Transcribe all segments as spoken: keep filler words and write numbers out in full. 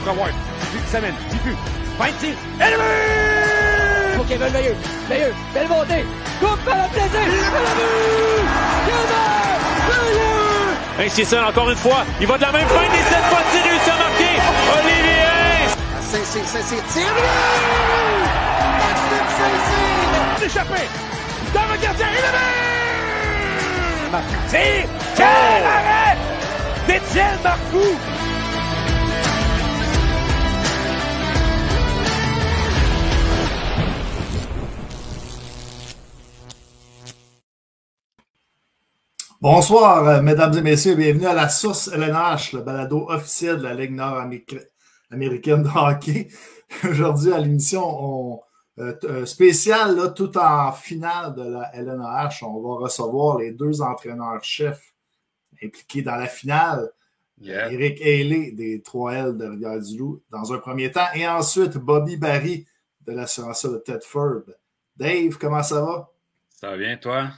Ward. Tipu, s'amène. Tipu. Fin de tir. Ennemi! Pour Kevin Veilleux. Veilleux. Belle montée. Coupe à la plaisir. Hey, c'est ça, encore une fois. Il va de la même fin et cette fois-ci réussi à marquer. Olivier! Saint-Cyr, Saint-Cyr, tire! Maxime Saint-Cyr! Échappé! Dans le gardien, il est Marcoux. Tire! Quel arrêt! d'Étienne Marcoux! Bonsoir, euh, mesdames et messieurs, bienvenue à la Source L N H, le balado officiel de la Ligue nord-américaine de hockey. Aujourd'hui, à l'émission on, euh, spéciale, là, tout en finale de la L N H, on va recevoir les deux entraîneurs-chefs impliqués dans la finale. Yeah. Éric Ailey des trois L de Rivière-du-Loup dans un premier temps, et ensuite Bobby Barry de l'assurance de Thetford. Dave, comment ça va? Ça va bien, toi?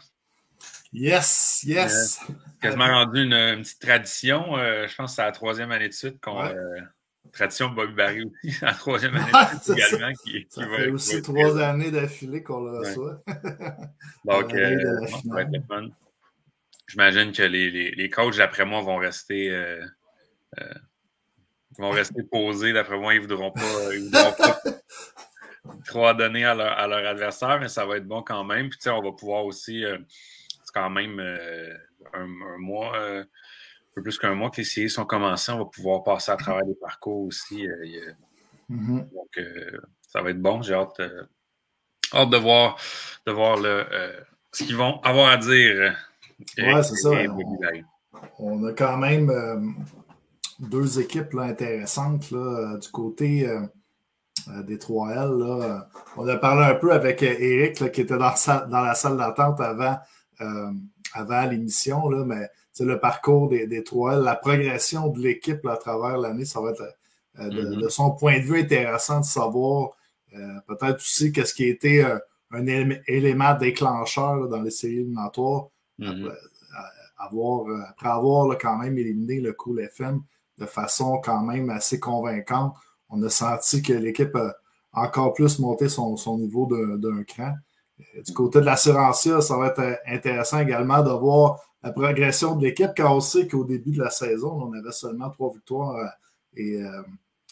Yes, yes. Euh, quasiment rendu une, une petite tradition. Euh, je pense que c'est la troisième année de suite qu'on ouais. euh, tradition de Bobby Barry aussi, la troisième année de suite également. Qui, ça qui fait va, aussi qui trois être... années d'affilée qu'on le reçoit. Ouais. Donc, euh, non, ça va être le fun. J'imagine que les, les, les coachs, d'après moi, vont rester euh, euh, vont rester posés. D'après moi, ils ne voudront pas, ils voudront pas trop donner à leur, à leur adversaire, mais ça va être bon quand même. Puis, tu sais, on va pouvoir aussi... Euh, quand même euh, un, un mois, euh, un peu plus qu'un mois que les séries sont commencées. On va pouvoir passer à travers des parcours aussi. Euh, a, mm-hmm. Donc, euh, ça va être bon. J'ai hâte, euh, hâte de voir, de voir le, euh, ce qu'ils vont avoir à dire. Oui, c'est ça. On, on a quand même euh, deux équipes là, intéressantes là, du côté euh, des trois L. Là. On a parlé un peu avec Éric là, qui était dans, dans la salle d'attente avant. Euh, avant l'émission, là, mais le parcours des, des trois L, la progression de l'équipe là, à travers l'année, ça va être euh, de, mm-hmm. de son point de vue intéressant de savoir euh, peut-être aussi qu'est-ce qui a été euh, un élé- élément déclencheur là, dans les séries éliminatoires mm-hmm. après, avoir, après avoir là, quand même éliminé le Cool F M de façon quand même assez convaincante. On a senti que l'équipe a encore plus monté son, son niveau d'un, d'un cran. Du côté de l'assurancière, ça va être intéressant également de voir la progression de l'équipe, car on sait qu'au début de la saison, on avait seulement trois victoires et, euh,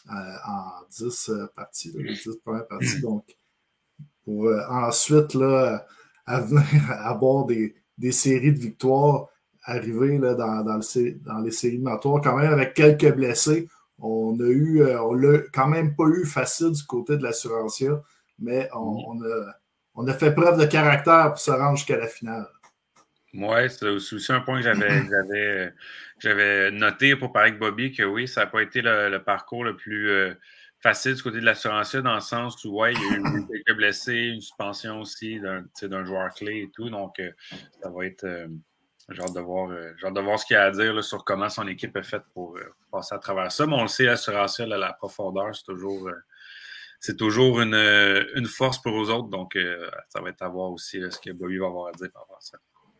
en dix parties, là, les dix premières parties. Donc, pour euh, ensuite là, à venir avoir des, des séries de victoires, arriver là, dans, dans, le, dans les séries éliminatoires, quand même avec quelques blessés, on a eu, on l'a quand même pas eu facile du côté de l'assurancière, mais on, on a On a fait preuve de caractère pour se rendre jusqu'à la finale. Oui, c'est aussi un point que j'avais, j'avais, j'avais noté pour parler avec Bobby, que oui, ça n'a pas été le, le parcours le plus euh, facile du côté de l'assurancier, dans le sens où, ouais, il y a eu quelques blessés, une suspension aussi d'un, d'un joueur clé et tout. Donc, euh, ça va être... Euh, j'ai hâte de voir, euh, j'ai hâte de voir ce qu'il y a à dire là, sur comment son équipe est faite pour euh, passer à travers ça. Mais on le sait, l'assurancier, là, la profondeur, c'est toujours... Euh, C'est toujours une, une force pour eux autres, donc euh, ça va être à voir aussi là, ce que Bobby va avoir à dire par rapport à ça.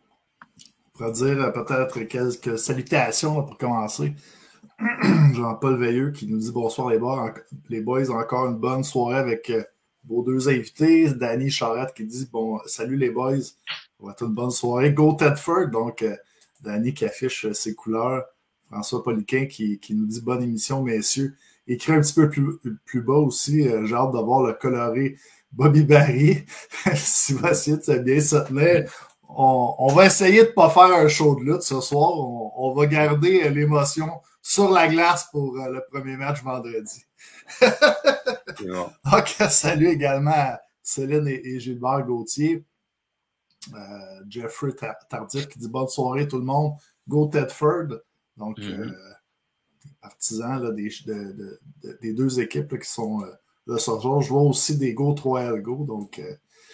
On pourrait dire euh, peut-être quelques salutations là, pour commencer. Jean-Paul Veilleux qui nous dit bonsoir les boys, les boys, encore une bonne soirée avec euh, vos deux invités. Danny Charette qui dit bon, salut les boys, on va être une bonne soirée. Go Thetford, donc euh, Danny qui affiche euh, ses couleurs. François Poliquin qui, qui nous dit bonne émission, messieurs. Écrit un petit peu plus, plus bas aussi, euh, j'ai hâte de voir le coloré Bobby Barry. Si va essayer de bien se tenir. On, on va essayer de ne pas faire un show de lutte ce soir. On, on va garder euh, l'émotion sur la glace pour euh, le premier match vendredi. Bon. Donc, salut également à Céline et, et Gilbert Gauthier. Euh, Jeffrey Tardif qui dit bonne soirée tout le monde. Go Thetford. Donc, mm-hmm. euh, partisans là, des, de, de, de, des deux équipes là, qui sont euh, là ce soir. Je vois aussi des Go trois L Go, donc euh,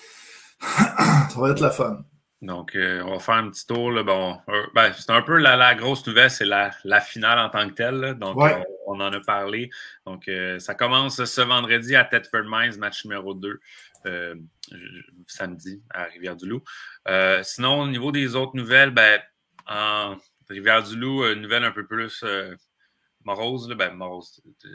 ça va être la fun. Donc, euh, on va faire un petit tour. Là, bon, euh, ben, c'est un peu la, la grosse nouvelle, c'est la, la finale en tant que telle. Là, donc, ouais. on, on en a parlé. Donc, euh, ça commence ce vendredi à Thetford Mines, match numéro deux, euh, samedi à Rivière-du-Loup. Euh, sinon, au niveau des autres nouvelles, ben, en Rivière-du-Loup, une nouvelle un peu plus... Euh, morose, là, ben morose,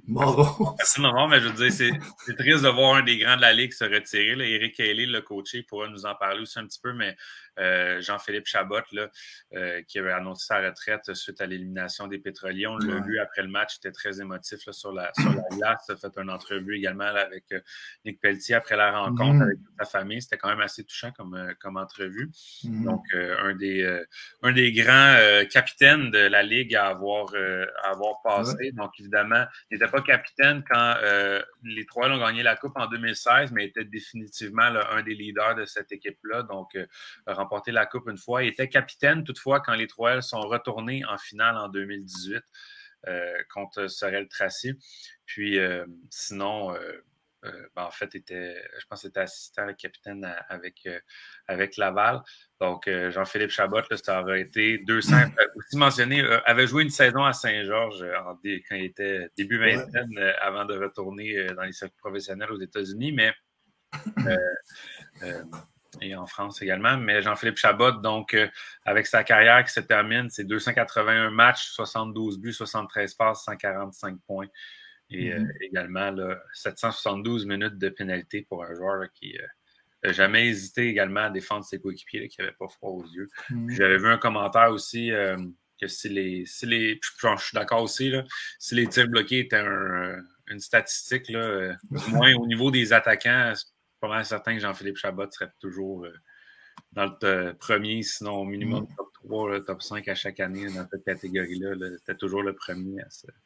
Moreau. Personne ne mais je veux dire, c'est triste de voir un des grands de la Ligue se retirer. Là. Éric Caillet, le coaché, pourra nous en parler aussi un petit peu, mais euh, Jean-Philippe Chabot, là, euh, qui avait annoncé sa retraite suite à l'élimination des Pétroliers, on l'a ouais. vu après le match, il était très émotif là, sur, la, sur la glace. Il a fait une entrevue également là, avec euh, Nick Pelletier après la rencontre mm. avec toute sa famille. C'était quand même assez touchant comme, euh, comme entrevue. Mm. Donc, euh, un, des, euh, un des grands euh, capitaines de la Ligue à avoir, euh, à avoir passé. Ouais. Donc, évidemment, il n'était pas capitaine quand euh, les Trois ont gagné la Coupe en deux mille seize, mais était définitivement là, un des leaders de cette équipe-là. Donc, euh, remporté la Coupe une fois. Il était capitaine toutefois quand les Trois sont retournés en finale en deux mille dix-huit euh, contre Sorel Tracy. Puis, euh, sinon, euh, euh, ben, en fait, était, je pense qu'il était assistant capitaine à, avec, euh, avec Laval. Donc, euh, Jean-Philippe Chabot, là, ça aurait été deux cents. Euh, aussi mentionné, euh, avait joué une saison à Saint-Georges euh, quand il était début vingtaine, ouais. euh, avant de retourner euh, dans les circuits professionnels aux États-Unis, mais euh, euh, et en France également. Mais Jean-Philippe Chabot, donc, euh, avec sa carrière qui se termine, c'est deux cent quatre-vingt-un matchs, soixante-douze buts, soixante-treize passes, cent quarante-cinq points. Et mm-hmm. euh, également, là, sept cent soixante-douze minutes de pénalité pour un joueur là, qui n'a euh, jamais hésité également à défendre ses coéquipiers, là, qui n'avait pas froid aux yeux. Mm-hmm. J'avais vu un commentaire aussi euh, que si les, si les. Je, je suis d'accord aussi, là, si les tirs bloqués étaient un, une statistique, là, euh, du moins au niveau des attaquants, c'est pas mal certain que Jean-Philippe Chabot serait toujours euh, dans le euh, premier, sinon au minimum mm-hmm. top trois, là, top cinq à chaque année dans cette catégorie-là. Là, c'était toujours le premier à se,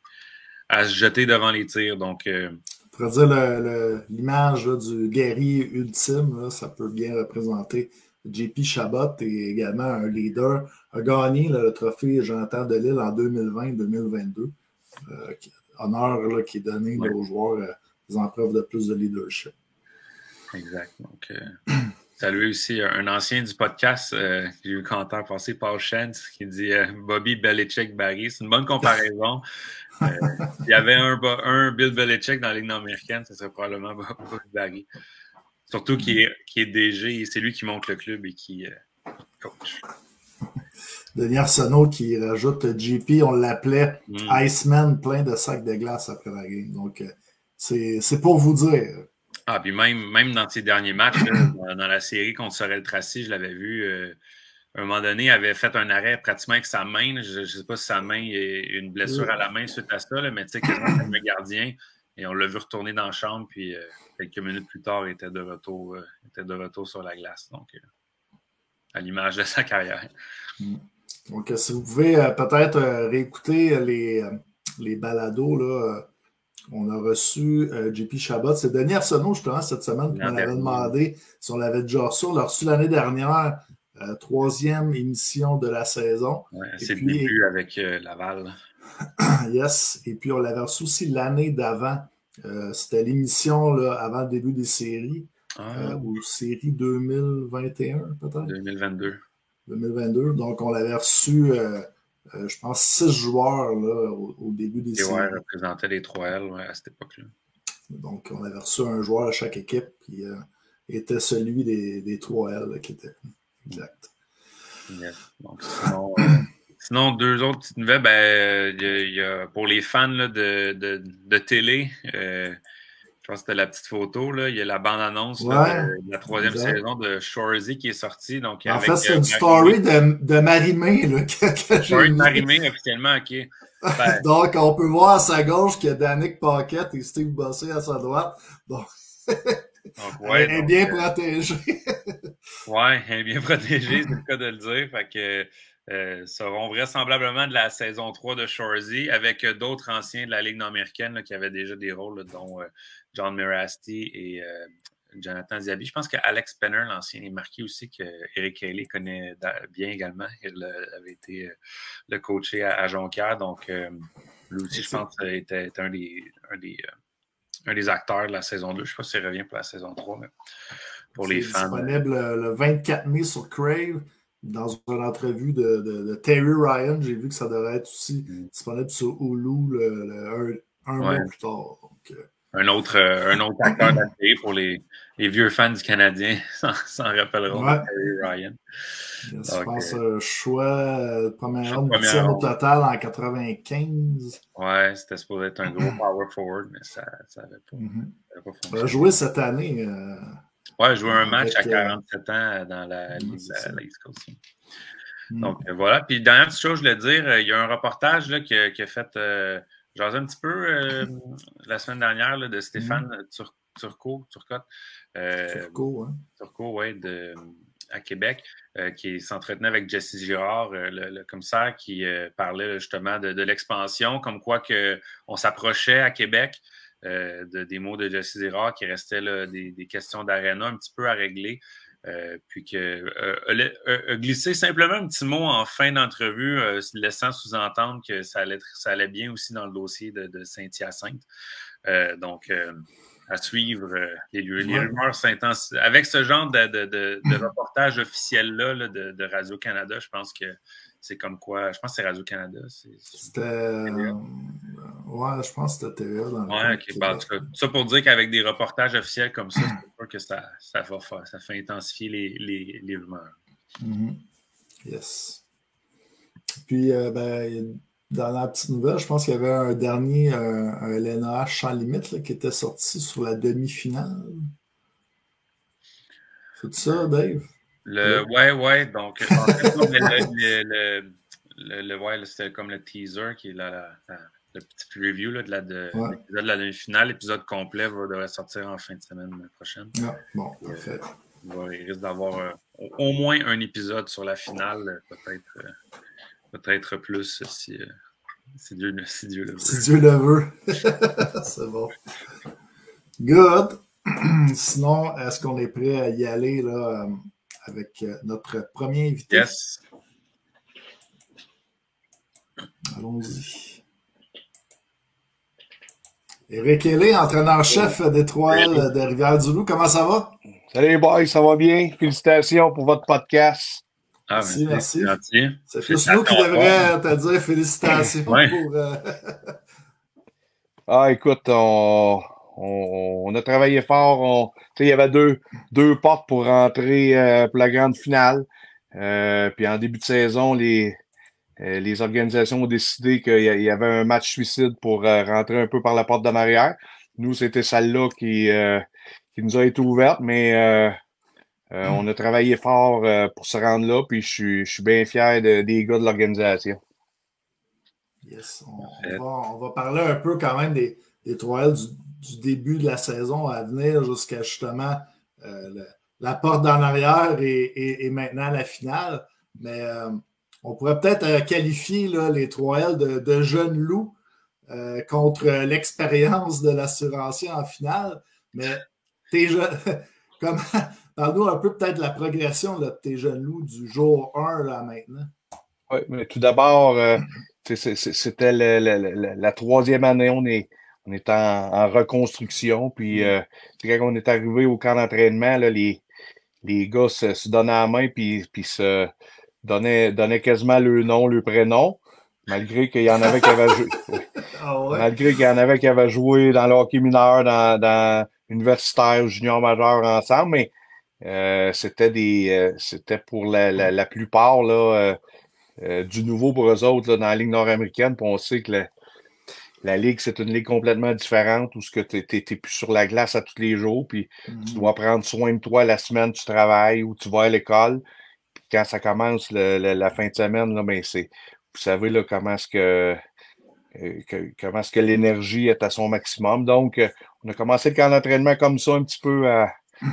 à se jeter devant les tirs. Donc, euh, on pourrait dire l'image du guerrier ultime, là, ça peut bien représenter J P Chabot et également un leader, a gagné là, le trophée Jonathan Delisle en deux mille vingt deux mille vingt-deux. Euh, honneur là, qui est donné oui. là, aux joueurs euh, faisant preuve de plus de leadership. Exact. Donc, euh, saluer aussi un ancien du podcast, euh, j'ai eu le commentaire passé, Paul Shantz, qui dit euh, Bobby Belichick Barry. C'est une bonne comparaison. euh, il y avait un, un Bill Belichick dans la Ligue nord-américaine, ce serait probablement Bobby Barry. Surtout qui est, qui est D G, c'est lui qui monte le club et qui euh, coach. Denis Arsenault qui rajoute J P, on l'appelait mm. Iceman, plein de sacs de glace après la game. Donc, euh, c'est pour vous dire. Ah, puis même, même dans ses derniers matchs, là, dans, dans la série contre Sorel Tracy, je l'avais vu, euh, à un moment donné, il avait fait un arrêt pratiquement avec sa main. Là, je ne sais pas si sa main est une blessure oui. à la main suite à ça, là, mais tu sais, quasiment comme le gardien. Et on l'a vu retourner dans la chambre, puis euh, quelques minutes plus tard, il était de retour, euh, était de retour sur la glace. Donc, euh, à l'image de sa carrière. Donc, si vous pouvez euh, peut-être euh, réécouter les, euh, les balados, là, euh, on a reçu euh, J P Chabot. C'est Denis Arsenault, justement, cette semaine, qui m'avait demandé si on l'avait déjà reçu. On l'a reçu l'année dernière, euh, troisième émission de la saison. Ouais, c'est le début avec euh, Laval. Yes. Et puis, on l'avait reçu aussi l'année d'avant. Euh, C'était l'émission avant le début des séries. Ah. Euh, ou série deux mille vingt et un, peut-être? deux mille vingt-deux. deux mille vingt-deux. Donc, on l'avait reçu... Euh, Euh, je pense, six joueurs là, au, au début des séries. Et ouais, représentaient les trois L ouais, à cette époque-là. Donc, on avait reçu un joueur à chaque équipe, puis euh, était celui des, des trois L là, qui était exact. Yes. Donc, sinon, euh, sinon, deux autres petites nouvelles. Ben, y, y a, pour les fans là, de, de, de télé, euh, je pense que c'était la petite photo. Là. Il y a la bande-annonce ouais, de, de la troisième exact. saison de Shoresy qui est sortie. Donc, en avec, fait, c'est euh, une story de, de Marimé. Là, que, que story de Marimé, officiellement, OK. Ben... Donc, on peut voir à sa gauche qu'il y a Danick Paquette et Steve Bossé à sa droite. Donc, donc ouais, elle est donc, bien euh... protégée. Oui, elle est bien protégée, c'est le cas de le dire. Fait que euh, seront vraisemblablement de la saison trois de Shoresy avec euh, d'autres anciens de la Ligue nord-américaine là, qui avaient déjà des rôles, là, dont euh, John Mirasty et euh, Jonathan Diaby. Je pense qu'Alex Penner, l'ancien, est marqué aussi que Éric Caillet connaît bien également. Il avait été euh, le coaché à, à Jonquière. Donc, euh, lui aussi, je pense, était, était un, des, un, des, euh, un des acteurs de la saison deux. Je ne sais pas s'il revient pour la saison trois, mais pour les fans. C'est disponible euh... le vingt-quatre mai sur Crave. Dans une entrevue de, de, de Terry Ryan, j'ai vu que ça devrait être aussi mm. disponible sur Hulu le, le, un, un ouais. mois plus tard. Donc, euh... un, autre, euh, un autre acteur de la série pour les, les vieux fans du Canadien s'en rappelleront ouais. de Terry Ryan. Donc, je pense euh, un choix de première ronde, huitième au total en quatre-vingt-quinze. Ouais, c'était supposé être un gros power forward, mais ça n'avait pas, mm-hmm. pas fonctionné. Il a joué cette année. Euh, ouais, joué un match avec, à quarante-sept ans dans la euh, Ligue la, la East Coast. Mm. Donc, euh, voilà. Puis, dernière petite chose, je voulais dire, il y a un reportage là, qui, a, qui a fait, euh, j'en ai un petit peu euh, la semaine dernière là, de Stéphane mm. Tur Turcot, Turcotte. Euh, Turcot, hein. Turcot, oui, de, à Québec, euh, qui s'entretenait avec Jesse Girard, euh, le, le commissaire, qui euh, parlait justement de, de l'expansion, comme quoi que on s'approchait à Québec euh, de, des mots de Jesse Girard, qui restait là, des, des questions d'aréna un petit peu à régler. Euh, puis que euh, euh, glisser simplement un petit mot en fin d'entrevue, euh, laissant sous-entendre que ça allait, ça allait bien aussi dans le dossier de, de Saint-Hyacinthe. Euh, donc, euh, à suivre, euh, les, les rumeurs s'intensifient. Avec ce genre de, de, de, de reportage officiel-là là, de, de Radio-Canada, je pense que c'est comme quoi. Je pense que c'est Radio-Canada. C'était. Euh, ouais, je pense que c'était T V A. Dans le ouais, ok. Ben, en tout cas, ça pour dire qu'avec des reportages officiels comme ça, c'est sûr que ça, ça, va faire, ça fait intensifier les, les, les rumeurs. Mm-hmm. Yes. Puis, euh, ben, dans la petite nouvelle, je pense qu'il y avait un dernier, un, un L N A H sans limite là, qui était sorti sur la demi-finale. C'est ça, Dave? Le, ouais, ouais. Donc, en fait, le, le, le, le, ouais, c'était comme le teaser qui est là, la, la, le petit preview là, de la de, ouais. de la demi-finale. L'épisode complet va, devrait sortir en fin de semaine prochaine. Ah, bon, parfait. Euh, ouais, il risque d'avoir euh, au moins un épisode sur la finale, peut-être euh, peut-être plus si, euh, si, Dieu, si Dieu le veut. Si Dieu le veut. C'est bon. Good. Sinon, est-ce qu'on est prêt à y aller là, euh, avec euh, notre premier invité? Yes. Allons-y. Éric Hellé, entraîneur-chef des trois L de Rivière-du-Loup. Comment ça va? Salut les boys, ça va bien? Félicitations pour votre podcast. Ah, merci, merci. merci. C'est plus nous qui devrions te dire félicitations ouais. pour... Euh... ah, écoute, on, on, on a travaillé fort. On, il y avait deux, deux portes pour rentrer euh, pour la grande finale. Euh, puis en début de saison, les... les organisations ont décidé qu'il y avait un match suicide pour euh, rentrer un peu par la porte d'en arrière. Nous, c'était celle-là qui, euh, qui nous a été ouverte, mais euh, euh, on a travaillé fort euh, pour se rendre là, puis je suis, je suis bien fier de, des gars de l'organisation. Yes, on, on, va, on va parler un peu quand même des, des trois L du, du début de la saison à venir jusqu'à justement euh, le, la porte d'en arrière et, et, et maintenant la finale. Mais euh, on pourrait peut-être euh, qualifier là, les trois L de, de jeunes loups euh, contre l'expérience de l'assurancier en finale. Mais tes jeunes, comment, parle-nous un peu peut-être de la progression là, de tes jeunes loups du jour un là, maintenant. Oui, mais tout d'abord, euh, c'était le, le, le, la troisième année, on est, on est en, en reconstruction. Puis euh, quand on est arrivé au camp d'entraînement, là, les, les gars se, se donnaient la main puis, puis se Donnait, donnait quasiment le nom, le prénom, malgré qu'il y en avait qui avaient joué. Ah ouais? Malgré qu'il y en avait qui avaient joué dans le hockey mineur, dans, dans universitaire, junior majeur ensemble, mais euh, c'était des euh, c'était pour la, la, la plupart là, euh, euh, du nouveau pour eux autres là, dans la Ligue nord-américaine. Puis on sait que la, la Ligue, c'est une ligue complètement différente où tu n'es plus sur la glace à tous les jours, puis mm-hmm. tu dois prendre soin de toi la semaine, tu travailles ou tu vas à l'école. Quand ça commence le, le, la fin de semaine, là, ben c'est, vous savez là, comment est-ce que, euh, que comment est-ce que l'énergie est à son maximum. Donc, euh, on a commencé le camp d'entraînement comme ça, un petit peu à,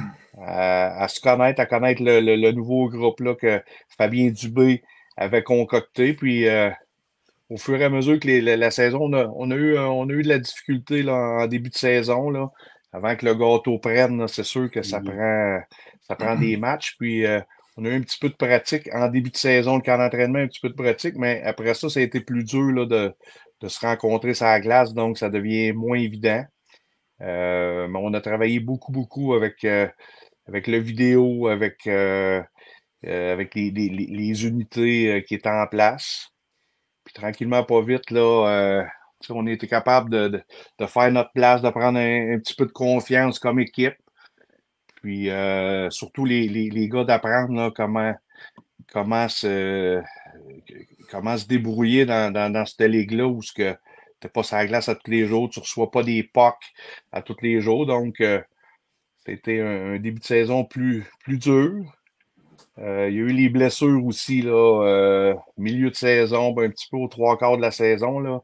à, à se connaître, à connaître le, le, le nouveau groupe là que Fabien Dubé avait concocté. Puis euh, au fur et à mesure que les, la, la saison, on a, on a eu on a eu de la difficulté là, en début de saison, là, avant que le gâteau prenne, c'est sûr que ça mm-hmm. prend ça prend des matchs. Puis euh, on a eu un petit peu de pratique en début de saison, le camp d'entraînement, un petit peu de pratique, mais après ça, ça a été plus dur là, de, de se rencontrer sur la glace, donc ça devient moins évident. Euh, mais on a travaillé beaucoup, beaucoup avec, euh, avec le vidéo, avec, euh, euh, avec les, les, les unités euh, qui étaient en place. Puis tranquillement, pas vite, là, euh, on a été capable de, de, de faire notre place, de prendre un, un petit peu de confiance comme équipe. Puis euh, surtout les, les, les gars d'apprendre là, comment, comment, se, comment se débrouiller dans, dans, dans cette ligue-là où tu n'es pas sur la glace à tous les jours, tu ne reçois pas des pucks à tous les jours. Donc, euh, c'était un, un début de saison plus, plus dur. Euh, il y a eu les blessures aussi, là, euh, milieu de saison, ben, un petit peu aux trois quarts de la saison. Là.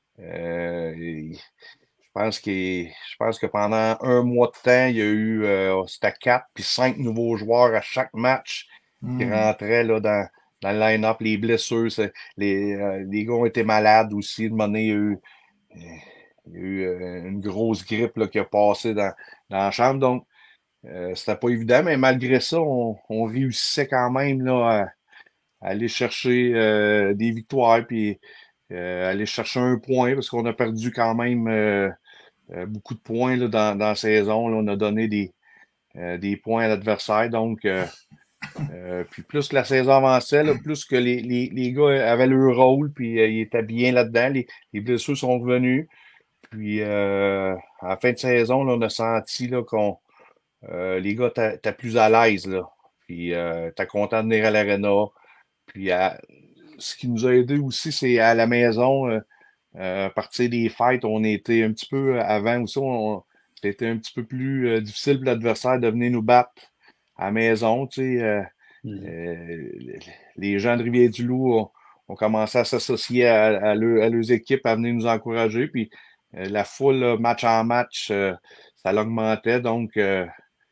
Euh, et, je pense que je pense que pendant un mois de temps, il y a eu euh, c'était quatre puis cinq nouveaux joueurs à chaque match mm. qui rentraient là, dans, dans le line-up. Les blessures, les, euh, les gars ont été malades aussi. De moment, il y a eu, il y a eu euh, une grosse grippe là, qui a passé dans, dans la chambre. Donc, Euh, c'était pas évident, mais malgré ça, on, on réussissait quand même là, à, à aller chercher euh, des victoires puis euh, aller chercher un point parce qu'on a perdu quand même euh, euh, beaucoup de points là, dans, dans la saison. Là, on a donné des, euh, des points à l'adversaire. Donc, euh, euh, puis plus que la saison avançait, là, plus que les, les, les gars avaient leur rôle puis euh, ils étaient bien là-dedans. Les, les blessures sont revenues. Puis euh, à la fin de saison, là, on a senti là, qu'on Euh, les gars, t'es plus à l'aise, là. Puis, euh, t'es content de venir à l'aréna. Puis, à, ce qui nous a aidé aussi, c'est à la maison, euh, euh, à partir des fêtes, on était un petit peu avant aussi, on, c'était un petit peu plus euh, difficile pour l'adversaire de venir nous battre à la maison, tu sais. Euh, mmh. euh, les gens de Rivière-du-Loup ont, ont commencé à s'associer à, à, leur, à leurs équipes, à venir nous encourager. Puis, euh, la foule, là, match en match, euh, ça l'augmentait. Donc, euh,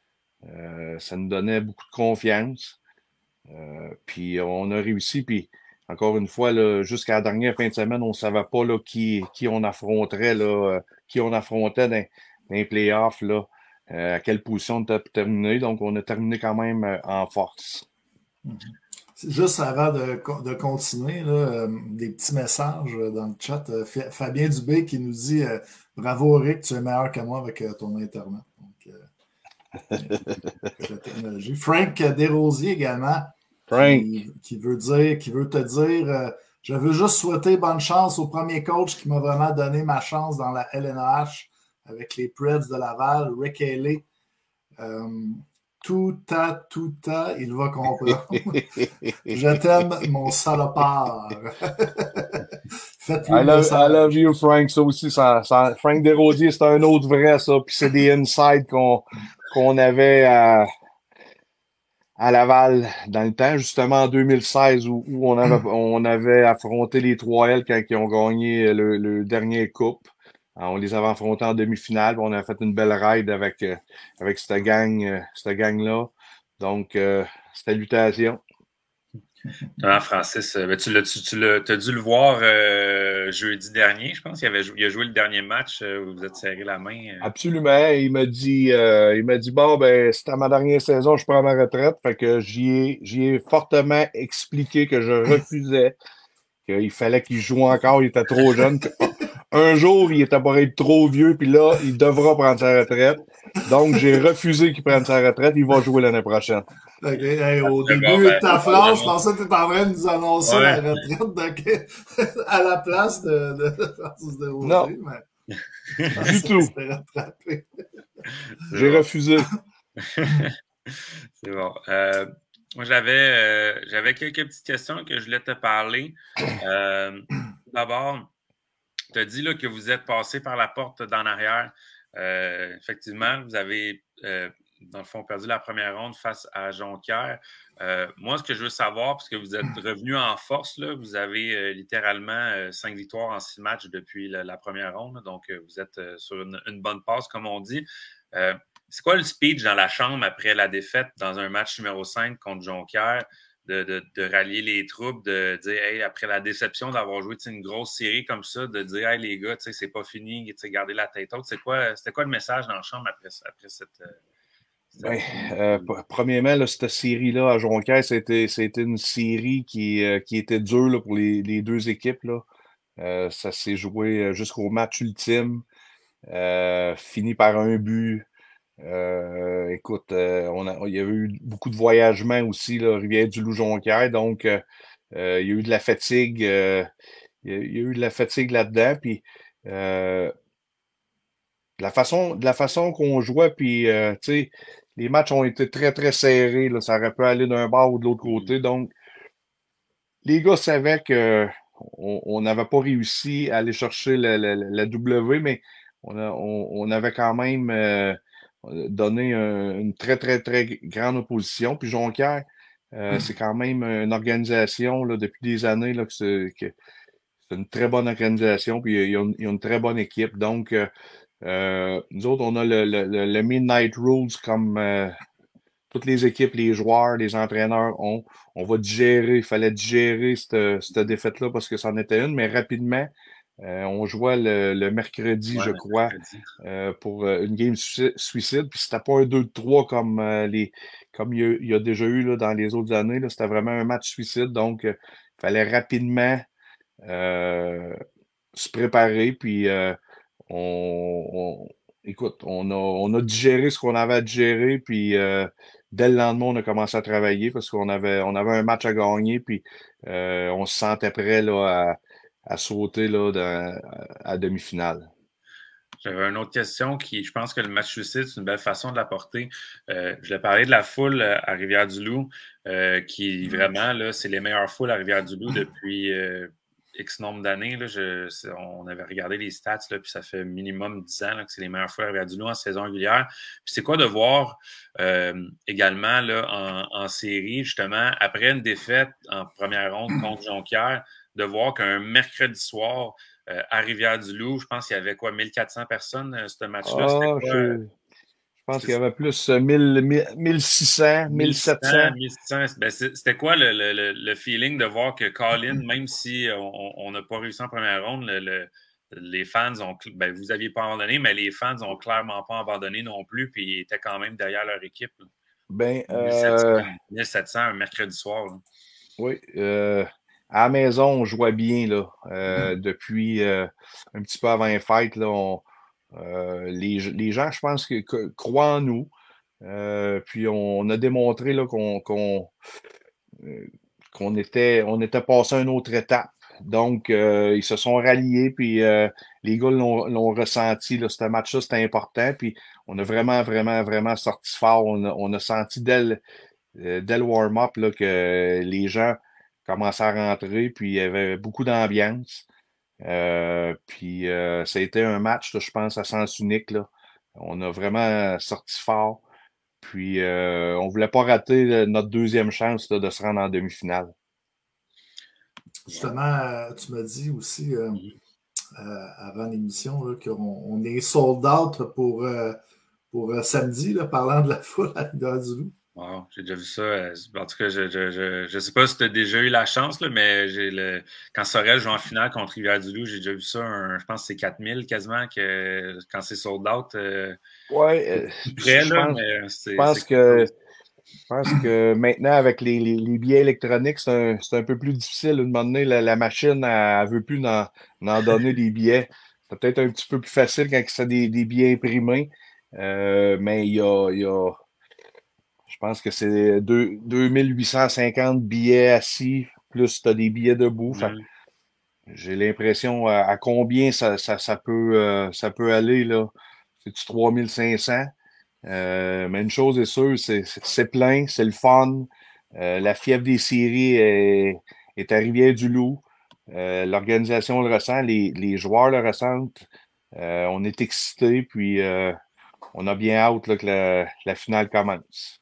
Euh, ça nous donnait beaucoup de confiance. Euh, puis on a réussi. Puis encore une fois, là, jusqu'à la dernière fin de semaine, on ne savait pas là, qui, qui on affronterait, là, qui on affrontait dans, dans les playoffs, là, euh, à quelle position on a terminé. Donc, on a terminé quand même euh, en force. Juste avant de, de continuer, là, euh, des petits messages dans le chat. Euh, Fabien Dubé qui nous dit euh, bravo Rick, tu es meilleur que moi avec euh, ton Internet. Donc, euh, la technologie. Frank Desrosiers également, Frank. Qui, qui veut dire, qui veut te dire euh, je veux juste souhaiter bonne chance au premier coach qui m'a vraiment donné ma chance dans la L N A H avec les Preds de Laval, Rick Haley. Euh, tout à, tout à, il va comprendre. Je t'aime, mon salopard. I love, I love you, Frank. Ça aussi, ça, ça, Frank Desrosiers, c'est un autre vrai, ça. Puis c'est des insides qu'on qu'on avait à, à Laval dans le temps, justement en deux mille seize, où, où on, avait, on avait affronté les trois L quand ils ont gagné le, le dernier coupe. Alors, on les avait affrontés en demi-finale. On a fait une belle ride avec, euh, avec cette gang, euh, cette gang-là. Donc, euh, salutations. Non, Francis, ben, tu l'as tu, tu as dû le voir euh, jeudi dernier, je pense. Il, avait, il a joué le dernier match euh, où vous êtes serré la main. Euh. Absolument. Il m'a dit, euh, il m'a dit bon, ben, c'était ma dernière saison, je prends ma retraite. Fait que j'y ai, j'y ai fortement expliqué que je refusais, qu'il fallait qu'il joue encore, il était trop jeune. Un jour, il était pour être trop vieux, puis là, il devra prendre sa retraite. Donc, j'ai refusé qu'il prenne sa retraite. Il va jouer l'année prochaine. OK. Hey, au début bon, ben, de ta phrase, je pensais que tu étais en train de nous annoncer ouais. la retraite de... à la place de, de Francis Desrosiers. Non. Mais... du tout. J'ai refusé. C'est bon. Euh, moi, j'avais euh, j'avais quelques petites questions que je voulais te parler. Euh, D'abord, tu as dit là, que vous êtes passé par la porte d'en arrière. Euh, effectivement, vous avez, euh, dans le fond, perdu la première ronde face à Jonquière. Euh, moi, ce que je veux savoir, puisque vous êtes revenu en force, là, vous avez euh, littéralement euh, cinq victoires en six matchs depuis la, la première ronde. Là, donc, euh, vous êtes euh, sur une, une bonne passe, comme on dit. Euh, c'est quoi le speech dans la chambre après la défaite dans un match numéro cinq contre Jonquière? De, de, de rallier les troupes, de dire, hey, après la déception d'avoir joué une grosse série comme ça, de dire, hey, les gars, c'est pas fini, gardez la tête haute. C'était quoi, quoi le message dans la chambre après, après cette. cette... Ben, euh, premièrement, là, cette série-là à Jonquière, c'était une série qui, euh, qui était dure là, pour les, les deux équipes. Là. Euh, ça s'est joué jusqu'au match ultime, euh, fini par un but. Euh, écoute, euh, on a, il y a eu beaucoup de voyagements aussi, là, Rivière-du-Loup-Jonquière, donc euh, euh, il y a eu de la fatigue, euh, il, y a, il y a eu de la fatigue là-dedans, puis euh, de la façon, de la façon qu'on jouait, puis euh, tu sais, les matchs ont été très, très serrés. Là, ça aurait pu aller d'un bord ou de l'autre côté. Donc, les gars savaient que on n'avait pas réussi à aller chercher la, la, la W, mais on, a, on, on avait quand même euh, donné un- une très, très, très grande opposition. Puis Jonquière, euh, c'est quand même une organisation là, depuis des années là, que c'est que c'est une très bonne organisation, puis ils ont, ils ont une très bonne équipe. Donc, euh, euh, nous autres, on a le, le, le le Midnight Rules comme euh, toutes les équipes, les joueurs, les entraîneurs ont. On va digérer, il fallait digérer cette, cette défaite-là parce que c'en était une, mais rapidement, euh, on jouait le, le mercredi, Ouais, je le crois, mercredi. euh, pour euh, une game sui- suicide. Puis c'était pas un deux trois comme euh, les comme il y, a, il y a déjà eu là, dans les autres années. Là. C'était vraiment un match suicide. Donc, euh, il fallait rapidement euh, se préparer. Puis euh, on, on- écoute, on a, on a digéré ce qu'on avait à digérer, puis euh, dès le lendemain, on a commencé à travailler parce qu'on avait, on avait un match à gagner, puis euh, on se sentait prêt là, à, à sauter là, dans- à, à demi-finale. J'avais une autre question qui, je pense que le match suicide, c'est une belle façon de l'apporter. Euh, je l'ai parlé de la foule euh, à Rivière-du-Loup, euh, qui vraiment, là, c'est les meilleures foules à Rivière-du-Loup depuis euh, X nombre d'années. Là. Je, c'est- on avait regardé les stats, là, puis ça fait minimum dix ans là, que c'est les meilleures foules à Rivière-du-Loup en saison régulière. Puis c'est quoi de voir euh, également là, en, en série, justement, après une défaite en première ronde contre Jonquière, de voir qu'un mercredi soir, euh, à Rivière-du-Loup, je pense qu'il y avait quoi, mille quatre cents personnes, euh, ce match-là. C'était Ah, quoi? euh, je, je pense qu'il y c'était avait plus euh, mille, mille, mille six cents, mille sept cents. mille six cents, mille six cents. Ben, c'est- c'était quoi le, le, le, le feeling de voir que Colin, même si on on n'a pas réussi en première ronde, le, le- les fans ont, cl- ben, vous aviez pas abandonné, mais les fans ont clairement pas abandonné non plus, puis ils étaient quand même derrière leur équipe. Là. Ben, euh, mille sept cents, mille sept cents un mercredi soir. Là. oui, euh, à la maison, on jouait bien là. Euh, depuis euh, un petit peu avant les fêtes, là, on, euh, les, les gens, je pense, que, que- croient en nous. Euh, puis on, on a démontré là, qu'on qu'on euh, qu'on était, on était passé à une autre étape. Donc, euh, ils se sont ralliés, puis euh, les gars l'ont l'ont ressenti. Là, ce match-là, c'était important. Puis on a vraiment, vraiment, vraiment sorti fort. On a, on a senti dès le, euh, dès le warm-up là, que les gens commençaient à rentrer, puis il y avait beaucoup d'ambiance. Euh, puis euh, ça a été un match, là, je pense, à sens unique. Là. On a vraiment sorti fort. Puis euh, on voulait pas rater euh, notre deuxième chance là, de se rendre en demi-finale. Justement, euh, tu m'as dit aussi euh, Mhm. euh, avant l'émission là, qu'on on est sold out pour, euh, pour euh, samedi, là, parlant de la foule à Rivière-du-Loup. Wow, j'ai déjà vu ça. euh, En tout cas, je je, je, je sais pas si tu as déjà eu la chance, là, mais j'ai le quand Sorel joue en finale contre Rivière-du-Loup, j'ai déjà vu ça. Un- je pense que c'est quatre mille quasiment que quand c'est sold out. Euh, Ouais, c'est euh, tout je près, je là, pense, mais je c'est c'est pense quelque que chose. je pense que maintenant, avec les, les, les billets électroniques, c'est un, c'est un peu plus difficile. À un moment donné, la, la machine, elle, elle veut plus en, en donner des billets. C'est peut-être un petit peu plus facile quand c'est des, des billets imprimés. Euh, mais il y a, il y a, je pense que c'est deux- 2850 billets assis, plus tu as des billets debout. Fait que Mhm. j'ai l'impression à, à combien ça, ça, ça peut, euh, ça peut aller, là. C'est-tu trois mille cinq cents? Euh, mais une chose est sûre, c'est c'est plein, c'est le fun. Euh, la fièvre des séries est, est à Rivière-du-Loup. Euh, l'organisation le ressent, les, les joueurs le ressentent. Euh, on est excités, puis euh, on a bien hâte là, que la, la finale commence.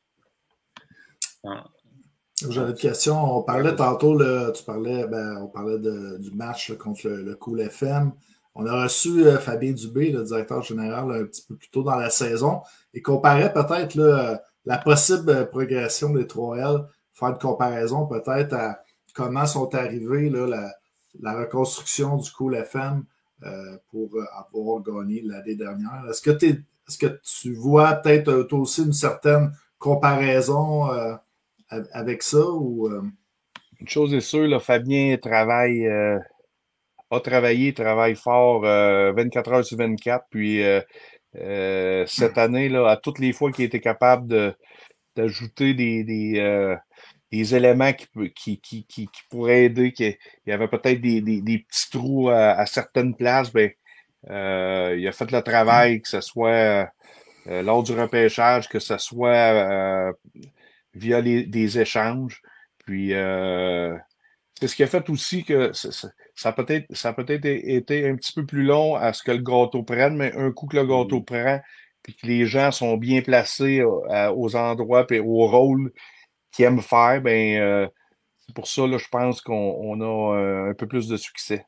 Ah, J'avais ah, une question. On ouais, parlait vas-y. tantôt, là, tu parlais, ben, on parlait de- du match là, contre le, le Cool F M. On a reçu euh, Fabien Dubé, le directeur général, un petit peu plus tôt dans la saison, et comparait peut-être là, euh, la possible euh, progression des trois L, faire une comparaison peut-être à comment sont arrivés là, la, la reconstruction du Cool F M euh, pour euh, avoir gagné l'année dernière. Est-ce que, t'es- est-ce que tu vois peut-être euh, toi aussi une certaine comparaison euh, avec ça ou euh, Une chose est sûre, là, Fabien travaille, euh, a travaillé, travaille fort euh, vingt-quatre heures sur vingt-quatre. Puis euh, euh, cette année, là, à toutes les fois qu'il était capable de d'ajouter des, des, euh, des éléments qui, peut- qui, qui, qui, qui pourraient aider, qu'il y avait peut-être des, des, des petits trous à, à certaines places, ben, Euh, il a fait le travail, que ce soit euh, lors du repêchage, que ce soit euh, via les, des échanges. Puis euh, c'est ce qui a fait aussi que ça, ça a peut-être ça a peut-être été un petit peu plus long à ce que le gâteau prenne, mais un coup que le gâteau prend, puis que les gens sont bien placés euh, aux endroits et au rôle qu'ils aiment faire, ben euh, c'est pour ça, là, je pense qu'on on a euh, un peu plus de succès.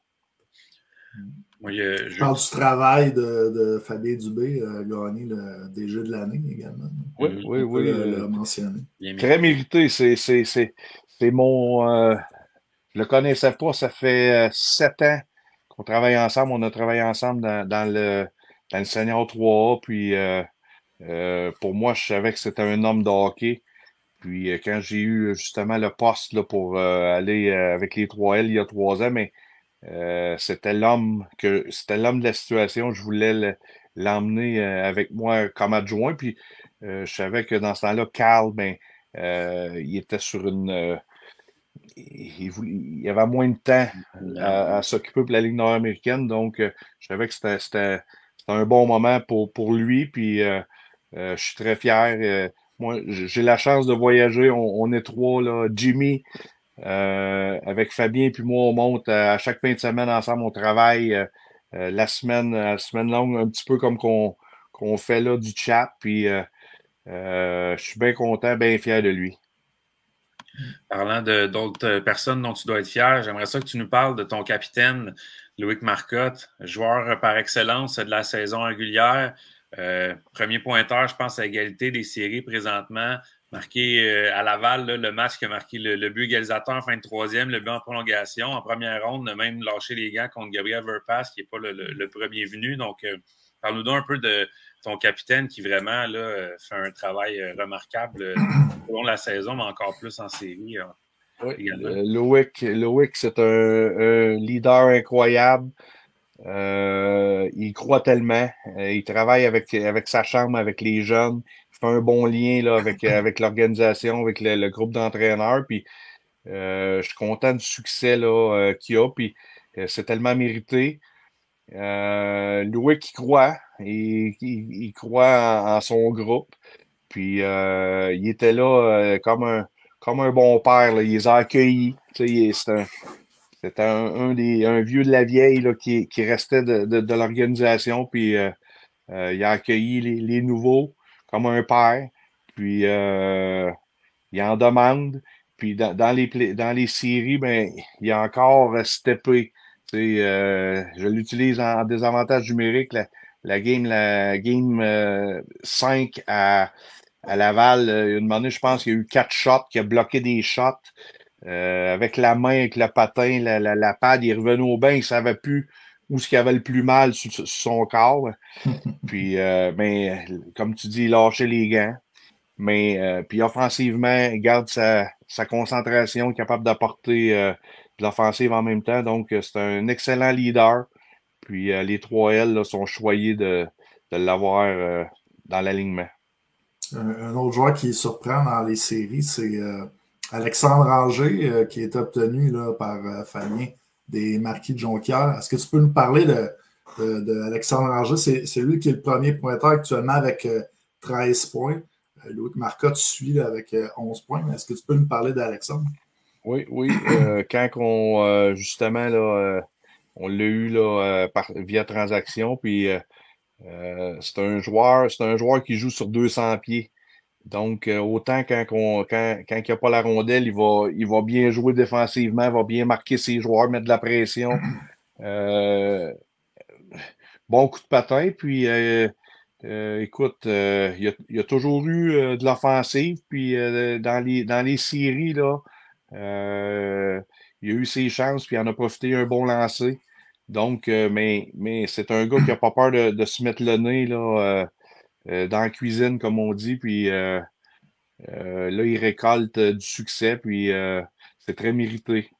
Oui, euh, je parle du travail de, de Fabien Dubé, euh, gagné le D G de l'année également. Oui, mmh. oui, oui. Le, le mentionner. Très mérité. C'est, c'est, c'est, c'est mon... Euh, je le connaissais pas. Ça fait euh, sept ans qu'on travaille ensemble. On a travaillé ensemble dans, dans le dans le Senior trois A. Puis euh, euh, pour moi, je savais que c'était un homme de hockey. Puis euh, quand j'ai eu justement le poste là, pour euh, aller euh, avec les trois L il y a trois ans, mais Euh, c'était l'homme que c'était l'homme de la situation. Je voulais le, l'emmener euh, avec moi comme adjoint. Puis euh, je savais que dans ce temps-là, Carl, ben, euh, il était sur une. Euh, il, voulait, il avait moins de temps à, à s'occuper pour la Ligue nord-américaine. Donc, euh, je savais que c'était, c'était, c'était un bon moment pour, pour lui. Puis euh, euh, je suis très fier. Euh, moi, j'ai la chance de voyager. On, on est trois, là. Jimmy. Euh, avec Fabien puis moi, on monte à, à chaque fin de semaine ensemble, on travaille euh, euh, la semaine, la semaine longue, un petit peu comme qu'on qu'on fait là du chat. Puis euh, euh, je suis bien content, bien fier de lui. Parlant de, d'autres personnes dont tu dois être fier, j'aimerais ça que tu nous parles de ton capitaine, Loïc Marcotte, joueur par excellence de la saison régulière. Euh, premier pointeur, je pense, à égalité des séries présentement. Marqué euh, à Laval, là, le match qui a marqué le, le but égalisateur en fin de troisième, le but en prolongation. En première ronde, on a même lâché les gants contre Gabriel Verpass, qui n'est pas le, le, le premier venu. Donc, euh, parle-nous donc un peu de ton capitaine qui vraiment là, fait un travail remarquable euh, au long de la saison, mais encore plus en série. Euh, oui, euh, Loïc, Loïc, c'est un, un leader incroyable. Euh, il croit tellement. Euh, il travaille avec, avec sa chambre, avec les jeunes. Il fait un bon lien là, avec, avec l'organisation, avec le, le groupe d'entraîneurs. Puis, euh, je suis content du succès là, euh, qu'il a. Puis, euh, c'est tellement mérité. Euh, Louis qui croit. Il, il, il croit en, en son groupe. Puis, euh, il était là euh, comme, un, comme un bon père. Là. Il les a accueillis. Tu sais, c'est un C'était un, un des un vieux de la vieille là, qui, qui restait de, de, de l'organisation. Puis euh, euh, il a accueilli les, les nouveaux comme un père. Puis euh, il en demande. Puis dans, dans, les, dans les séries, ben, il a encore steppé. Euh, je l'utilise en, en désavantage numérique. La, la game, la game euh, cinq à, à Laval, euh, une année, je pense qu'il y a eu quatre shots, qui a bloqué des shots. Euh, avec la main, avec le patin, la, la, la pad, il revenait au bain, il savait plus où ce qu'il avait le plus mal sur, sur son corps. Puis, euh, ben, comme tu dis, il lâchait les gants. Mais, euh, puis offensivement, il garde sa, sa concentration, capable d'apporter euh, de l'offensive en même temps. Donc, c'est un excellent leader. Puis, euh, les trois L là, sont choyés de, de l'avoir euh, dans l'alignement. Un, un autre joueur qui surprend dans les séries, c'est euh, Alexandre Anger, euh, qui est obtenu là, par euh, Fabien des Marquis de Jonquière. Est-ce que tu peux nous parler de, de, de Alexandre Anger? C'est, c'est lui qui est le premier pointeur actuellement avec euh, treize points. Euh, Loïc Marcotte suit là, avec euh, onze points. Mais est-ce que tu peux nous parler d'Alexandre? Oui, oui. Euh, quand on, euh, justement, là, euh, on l'a eu là, euh, par, via transaction, puis euh, euh, c'est un joueur, c'est un joueur qui joue sur deux cents pieds. Donc, euh, autant quand, on, quand, quand il n'y a pas la rondelle, il va, il va bien jouer défensivement, il va bien marquer ses joueurs, mettre de la pression. Euh, bon coup de patin, puis euh, euh, écoute, euh, il, y a, il y a toujours eu euh, de l'offensive, puis euh, dans, les, dans les séries, là, euh, il a eu ses chances, puis il en a profité un bon lancer. Donc, euh, mais, mais c'est un gars qui n'a pas peur de, de se mettre le nez là, euh, euh, dans la cuisine, comme on dit, puis euh, euh, là, il récolte euh, du succès, puis euh, c'est très mérité.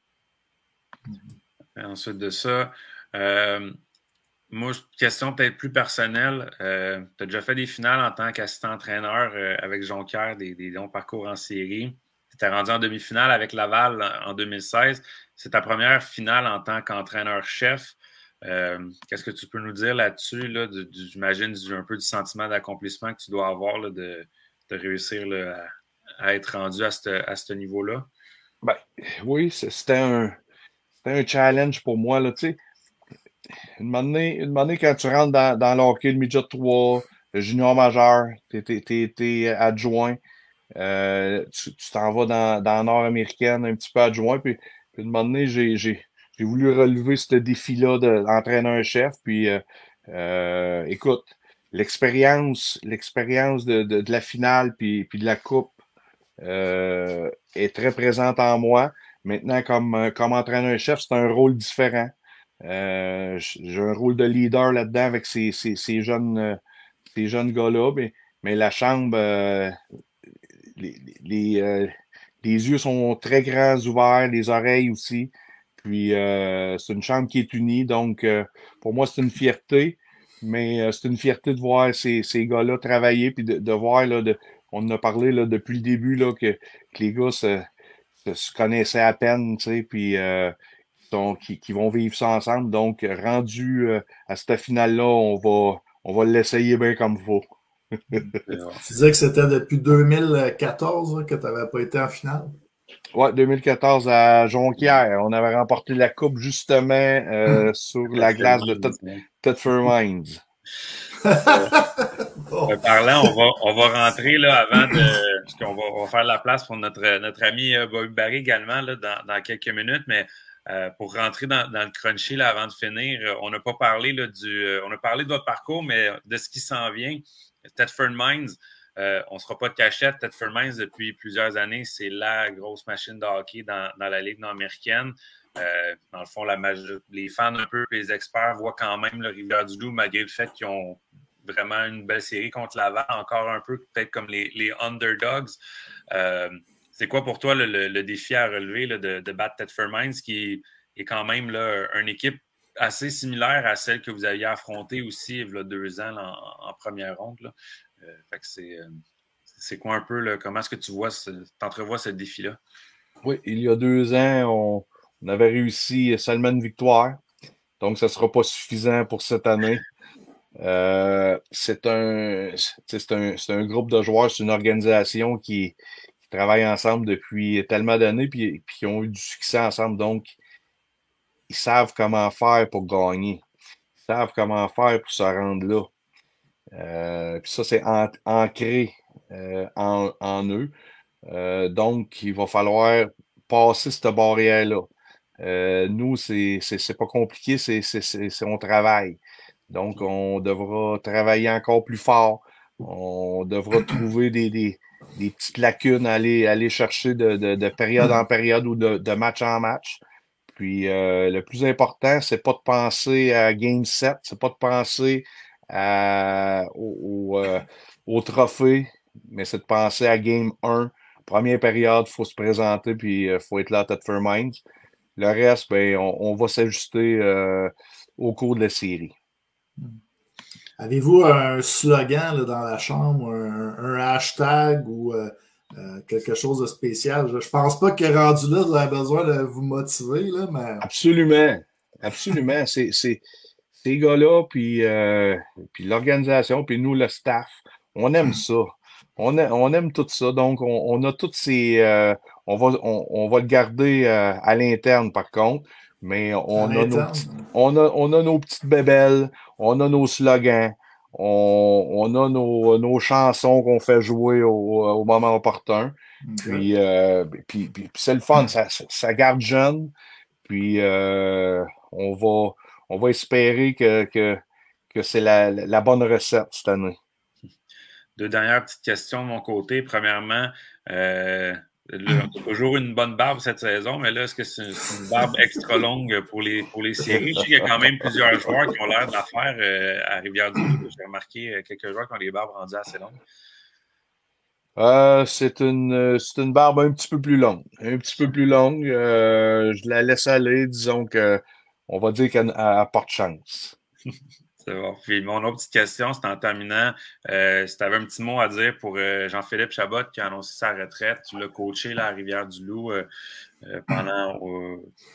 Ensuite de ça, euh, moi, question peut-être plus personnelle. Euh, tu as déjà fait des finales en tant qu'assistant-entraîneur euh, avec Jonquière, des, des longs parcours en série. Tu t'es rendu en demi-finale avec Laval en, en deux mille seize. C'est ta première finale en tant qu'entraîneur-chef. Euh, Qu'est-ce que tu peux nous dire là-dessus? Là, j'imagine un peu du sentiment d'accomplissement que tu dois avoir là, de, de réussir là, à, à être rendu à ce à ce niveau-là. Ben, oui, c'était un, un challenge pour moi. Là, tu sais. Une année, une année, quand tu rentres dans, dans le hockey, le midget trois, le junior majeur, tu es adjoint, euh, tu t'en vas dans, dans la nord-américaine, un petit peu adjoint, puis, puis une année, j'ai j'ai voulu relever ce défi-là d'entraîner un chef, puis euh, euh, écoute, l'expérience l'expérience de, de, de la finale puis, puis de la coupe euh, est très présente en moi. Maintenant, comme, comme entraîneur-chef, c'est un rôle différent. Euh, j'ai un rôle de leader là-dedans avec ces, ces, ces jeunes, euh, ces jeunes gars-là, mais, mais la chambre, euh, les, les, euh, les yeux sont très grands ouverts, les oreilles aussi. Puis euh, c'est une chambre qui est unie, donc euh, pour moi c'est une fierté, mais euh, c'est une fierté de voir ces, ces gars-là travailler, puis de, de voir, là, de, on en a parlé là, depuis le début, là, que, que les gars se, se, se connaissaient à peine, tu sais, puis euh, sont, qui, qui vont vivre ça ensemble. Donc, rendu euh, à cette finale-là, on va, on va l'essayer bien comme il faut. Tu disais que c'était depuis deux mille quatorze hein, que tu n'avais pas été en finale? Ouais, deux mille quatorze à Jonquière. On avait remporté la coupe justement euh, sur la glace de Thetford Mines. Euh, parlant, on va, on va rentrer là avant de. Parce qu'on va, on va faire la place pour notre, notre ami Bobby Barry également là, dans, dans quelques minutes, mais euh, pour rentrer dans, dans le crunchy là, avant de finir, on n'a pas parlé là, du. On a parlé de votre parcours, mais de ce qui s'en vient. Thetford Mines, euh, on ne sera pas de cachette. Thetford Mines, depuis plusieurs années, c'est la grosse machine de hockey dans, dans la Ligue nord-américaine. Euh, dans le fond, la les fans un peu, les experts voient quand même le Rivière-du-Loup, malgré le fait qu'ils ont vraiment une belle série contre Laval, encore un peu peut-être comme les, les underdogs. Euh, c'est quoi pour toi le, le, le défi à relever là, de, de battre Thetford Mines, qui est, est quand même là, une équipe assez similaire à celle que vous aviez affrontée aussi il y a deux ans là, en, en première ronde. Là. Euh, fait que c'est, c'est quoi un peu, là, comment est-ce que tu vois, t'entrevois ce défi-là? Oui, il y a deux ans, on, on avait réussi seulement une victoire, donc ça ne sera pas suffisant pour cette année. Euh, c'est un, c'est un, c'est un groupe de joueurs, c'est une organisation qui, qui travaille ensemble depuis tellement d'années, puis, puis qui ont eu du succès ensemble, donc ils savent comment faire pour gagner. Ils savent comment faire pour se rendre là. Euh, puis ça, c'est an ancré euh, en, en eux. Euh, donc, il va falloir passer cette barrière-là. Euh, nous, c'est pas compliqué, c'est on travaille. Donc, on devra travailler encore plus fort. On devra trouver des, des, des petites lacunes, aller, aller chercher de, de, de période en période ou de, de match en match. Puis, euh, le plus important, c'est pas de penser à Game sept, c'est pas de penser à, au, au, euh, au trophée, mais c'est de penser à Game un. Première période, il faut se présenter, puis il euh, faut être là à Thetford Mines. Le reste, ben, on, on va s'ajuster euh, au cours de la série. Avez-vous un slogan là, dans la chambre, un, un hashtag ou euh, euh, quelque chose de spécial? Je, je pense pas que rendu là, vous avez besoin de vous motiver, là, mais... Absolument. Absolument. C'est ces gars-là, puis, euh, puis l'organisation, puis nous, le staff, on aime ça. On, a, on aime tout ça. Donc, on, on a toutes ces... Euh, on, va, on, on va le garder euh, à l'interne, par contre. Mais on a, nos petites, on, a, on a nos petites bébelles, on a nos slogans, on, on a nos, nos chansons qu'on fait jouer au, au moment opportun. Okay. Puis, euh, puis, puis, puis c'est le fun, ça, ça garde jeune. Puis euh, on va on va espérer que, que, que c'est la, la bonne recette cette année. Deux dernières petites questions de mon côté. Premièrement, euh, là, on a toujours une bonne barbe cette saison, mais là, est-ce que c'est une barbe extra longue pour les, pour les séries? Je sais qu'il y a quand même plusieurs joueurs qui ont l'air de la faire euh, à Rivière-du-Loup. J'ai remarqué quelques joueurs qui ont des barbes rendues assez longues. Euh, c'est une, c'est une barbe un petit peu plus longue. Un petit peu plus longue. Euh, je la laisse aller. Disons que on va dire qu'elle porte chance. C'est bon. Puis mon autre petite question, c'est en terminant, euh, si tu avais un petit mot à dire pour euh, Jean-Philippe Chabot qui a annoncé sa retraite, tu l'as coaché là, à Rivière-du-Loup euh, euh, pendant euh,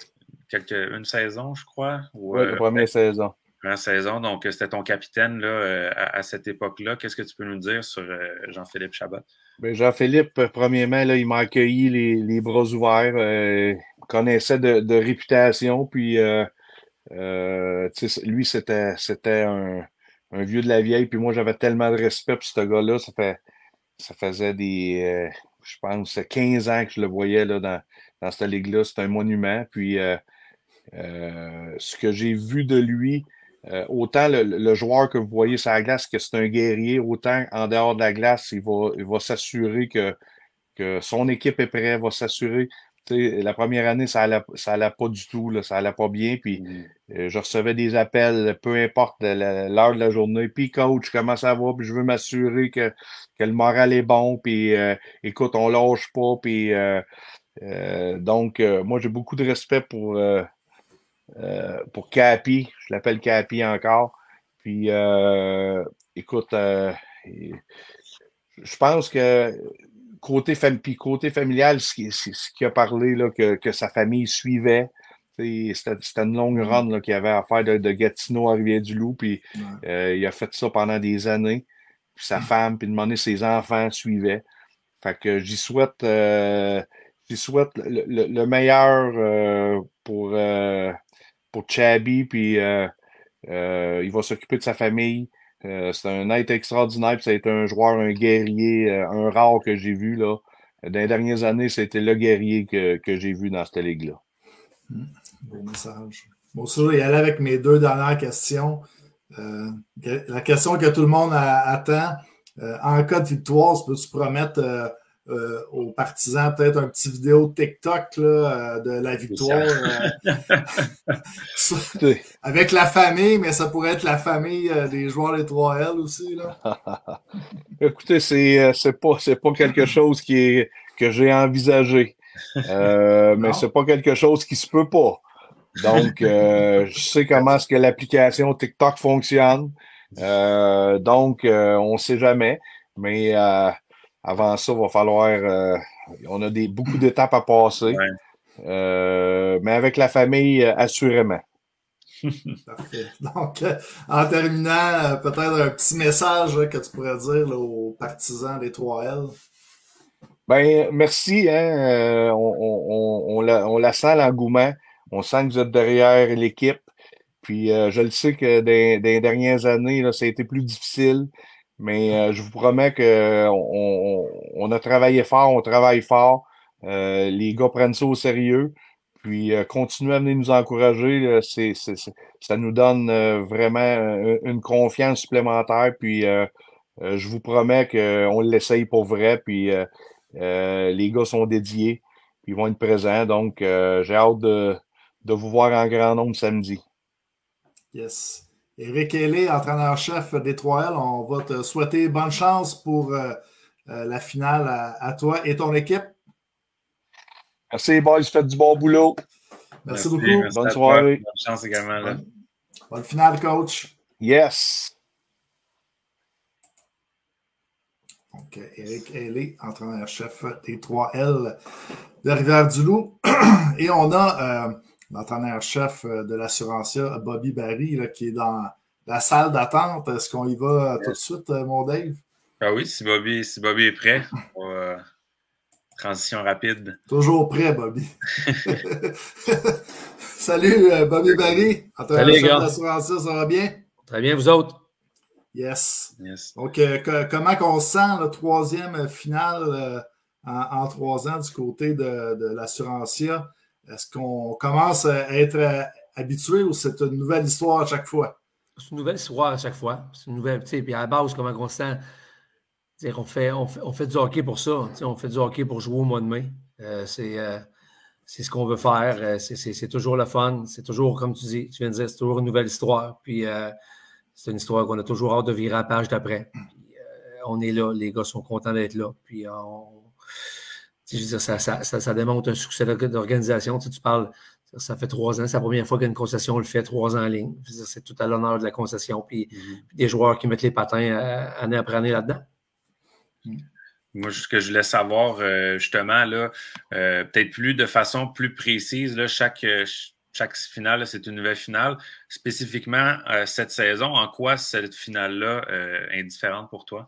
quelques, une saison, je crois. Oui, euh, la première saison. Première saison. Donc, c'était ton capitaine là, à, à cette époque-là. Qu'est-ce que tu peux nous dire sur euh, Jean-Philippe Chabot? Bien, Jean-Philippe, premièrement, là, il m'a accueilli les, les bras ouverts. Euh, il connaissait de, de réputation. Puis, euh, euh, lui, c'était, c'était un, un vieux de la vieille. Puis moi, j'avais tellement de respect pour ce gars-là. Ça fait, ça faisait des, euh, je pense, quinze ans que je le voyais là, dans, dans cette ligue-là. C'est un monument. Puis, euh, euh, ce que j'ai vu de lui, euh, autant le, le joueur que vous voyez sur la glace, que c'est un guerrier, autant en dehors de la glace, il va, il va s'assurer que, que son équipe est prête, va s'assurer. T'sais, la première année, ça allait, ça allait pas du tout, là, ça allait pas bien. Puis mm. euh, je recevais des appels, peu importe l'heure de la journée. Puis coach, comment ça va? Puis je veux m'assurer que, que le moral est bon. Puis euh, écoute, on lâche pas. Puis euh, euh, donc, euh, moi, j'ai beaucoup de respect pour euh, Euh, pour Capi, je l'appelle Capi encore. Puis, euh, écoute, euh, je pense que côté, fam puis côté familial, ce qui, ce qui a parlé, là, que, que sa famille suivait, c'était une longue run qu'il avait à faire de, de Gatineau à Rivière-du-Loup. Puis, ouais. euh, il a fait ça pendant des années. Puis sa femme, puis demander ses enfants suivaient. Fait que j'y souhaite, euh, j'y souhaite le, le, le meilleur euh, pour... Euh, pour Chabi, puis euh, euh, il va s'occuper de sa famille. Euh, c'est un être extraordinaire, puis ça a été un joueur, un guerrier, euh, un rare que j'ai vu, là. Dans les dernières années, c'était le guerrier que, que j'ai vu dans cette ligue-là. Mmh. Beau message. Bon, ça, je vais y aller avec mes deux dernières questions. Euh, la question que tout le monde a, attend, euh, en cas de victoire, peux-tu promettre euh, Euh, aux partisans, peut-être un petit vidéo TikTok là, euh, de la victoire euh, avec la famille, mais ça pourrait être la famille euh, des joueurs des trois L aussi. Là. Écoutez, c'est c'est pas c'est pas quelque chose qui est que j'ai envisagé, euh, mais c'est pas quelque chose qui se peut pas. Donc, euh, je sais comment est-ce que l'application TikTok fonctionne. Euh, donc, euh, on sait jamais, mais euh, avant ça, il va falloir... Euh, on a des, beaucoup d'étapes à passer. Ouais. Euh, mais avec la famille, euh, assurément. Parfait. Donc, euh, en terminant, euh, peut-être un petit message là, que tu pourrais dire là, aux partisans des trois L. Ben, merci. Hein, euh, on, on, on, la, on la sent, l'engouement. On sent que vous êtes derrière l'équipe. Puis, euh, je le sais que dans, dans les dernières années, là, ça a été plus difficile. Mais euh, je vous promets que on, on a travaillé fort, on travaille fort. Euh, les gars prennent ça au sérieux. Puis euh, continuez à venir nous encourager. C'est, c'est, c'est, ça nous donne euh, vraiment une confiance supplémentaire. Puis euh, euh, je vous promets qu'on l'essaye pour vrai. Puis euh, euh, les gars sont dédiés. Puis ils vont être présents. Donc euh, j'ai hâte de, de vous voir en grand nombre samedi. Yes. Éric Ailé, entraîneur-chef des trois L, on va te souhaiter bonne chance pour euh, euh, la finale à, à toi et ton équipe. Merci, boys. Faites du bon boulot. Merci, merci beaucoup. Merci bonne soirée. Bonne chance également. Là. Bonne, bonne finale, coach. Yes. Donc, Éric Ailé, entraîneur-chef des trois L de Rivière-du-Loup. Et on a... Euh, l'entraîneur-chef de l'Assurantia, Bobby Barry, là, qui est dans la salle d'attente. Est-ce qu'on y va tout de suite, mon Dave? Ah oui, si Bobby, si Bobby est prêt, pour, euh, transition rapide. Toujours prêt, Bobby. Salut, Bobby Barry, entraîneur-chef de l'Assurantia, ça va bien? Très bien, vous autres? Yes. yes. Donc, euh, que, comment qu'on se sent, le troisième finale euh, en, en trois ans du côté de, de l'Assurantia? Est-ce qu'on commence à être habitué ou c'est une nouvelle histoire à chaque fois? C'est une nouvelle histoire à chaque fois. C'est une nouvelle, tu sais, puis à la base, comment on se sent? On fait, on, fait, on fait du hockey pour ça. On fait du hockey pour jouer au mois de mai. Euh, c'est euh, ce qu'on veut faire. C'est toujours le fun. C'est toujours, comme tu dis, tu viens de dire, c'est toujours une nouvelle histoire. Puis euh, c'est une histoire qu'on a toujours hâte de virer à la page d'après. Euh, on est là, les gars sont contents d'être là. Puis on. Je veux dire, ça, ça, ça, ça démontre un succès d'organisation. Tu sais, tu parles, ça fait trois ans, c'est la première fois qu'une concession le fait trois ans en ligne. C'est tout à l'honneur de la concession. Puis, mm-hmm. puis des joueurs qui mettent les patins euh, année après année là-dedans. Mm. Moi, ce que je voulais savoir, euh, justement, là, euh, peut-être plus de façon plus précise, là, chaque, chaque finale, c'est une nouvelle finale. Spécifiquement, euh, cette saison, en quoi cette finale-là euh, est différente pour toi?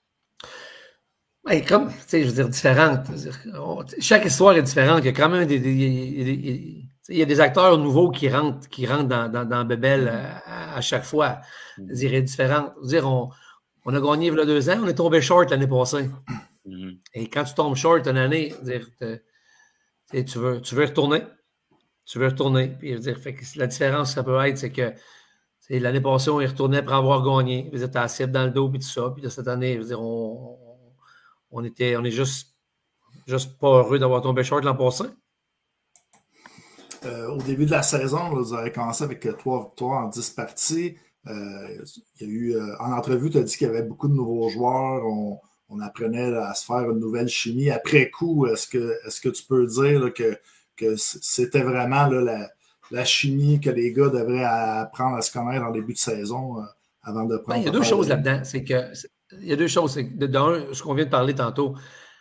Ben, comme, tu sais, je veux dire, différente. Je veux dire, on, chaque histoire est différente. Il y a quand même des, des, des, des, des il y a des acteurs nouveaux qui rentrent, qui rentrent dans, dans, dans Bébel à, à chaque fois. Je veux dire, elle est différente. Je veux dire, on, on a gagné il y a deux ans, on est tombé short l'année passée. Mm-hmm. Et quand tu tombes short une année, dire, tu veux, tu veux retourner. Tu veux retourner. Puis, je veux dire, fait que la différence, ça peut être, c'est que l'année passée, on y retournait pour avoir gagné. Tu as assiette dans le dos, puis tout ça. Puis cette année, je veux dire, on, on, était, on est juste, juste pas heureux d'avoir tombé short l'an passé. Euh, au début de la saison, là, vous avez commencé avec trois victoires en dix parties. Euh, il y a eu, euh, en entrevue, tu as dit qu'il y avait beaucoup de nouveaux joueurs. On, on apprenait là, à se faire une nouvelle chimie. Après coup, est-ce que, est-ce que tu peux dire là, que, que c'était vraiment là, la, la chimie que les gars devraient apprendre à se connaître en début de saison euh, avant de prendre... Ben, il y a deux choses là-dedans. C'est que, il y a deux choses. C'est que, d'un, ce qu'on vient de parler tantôt,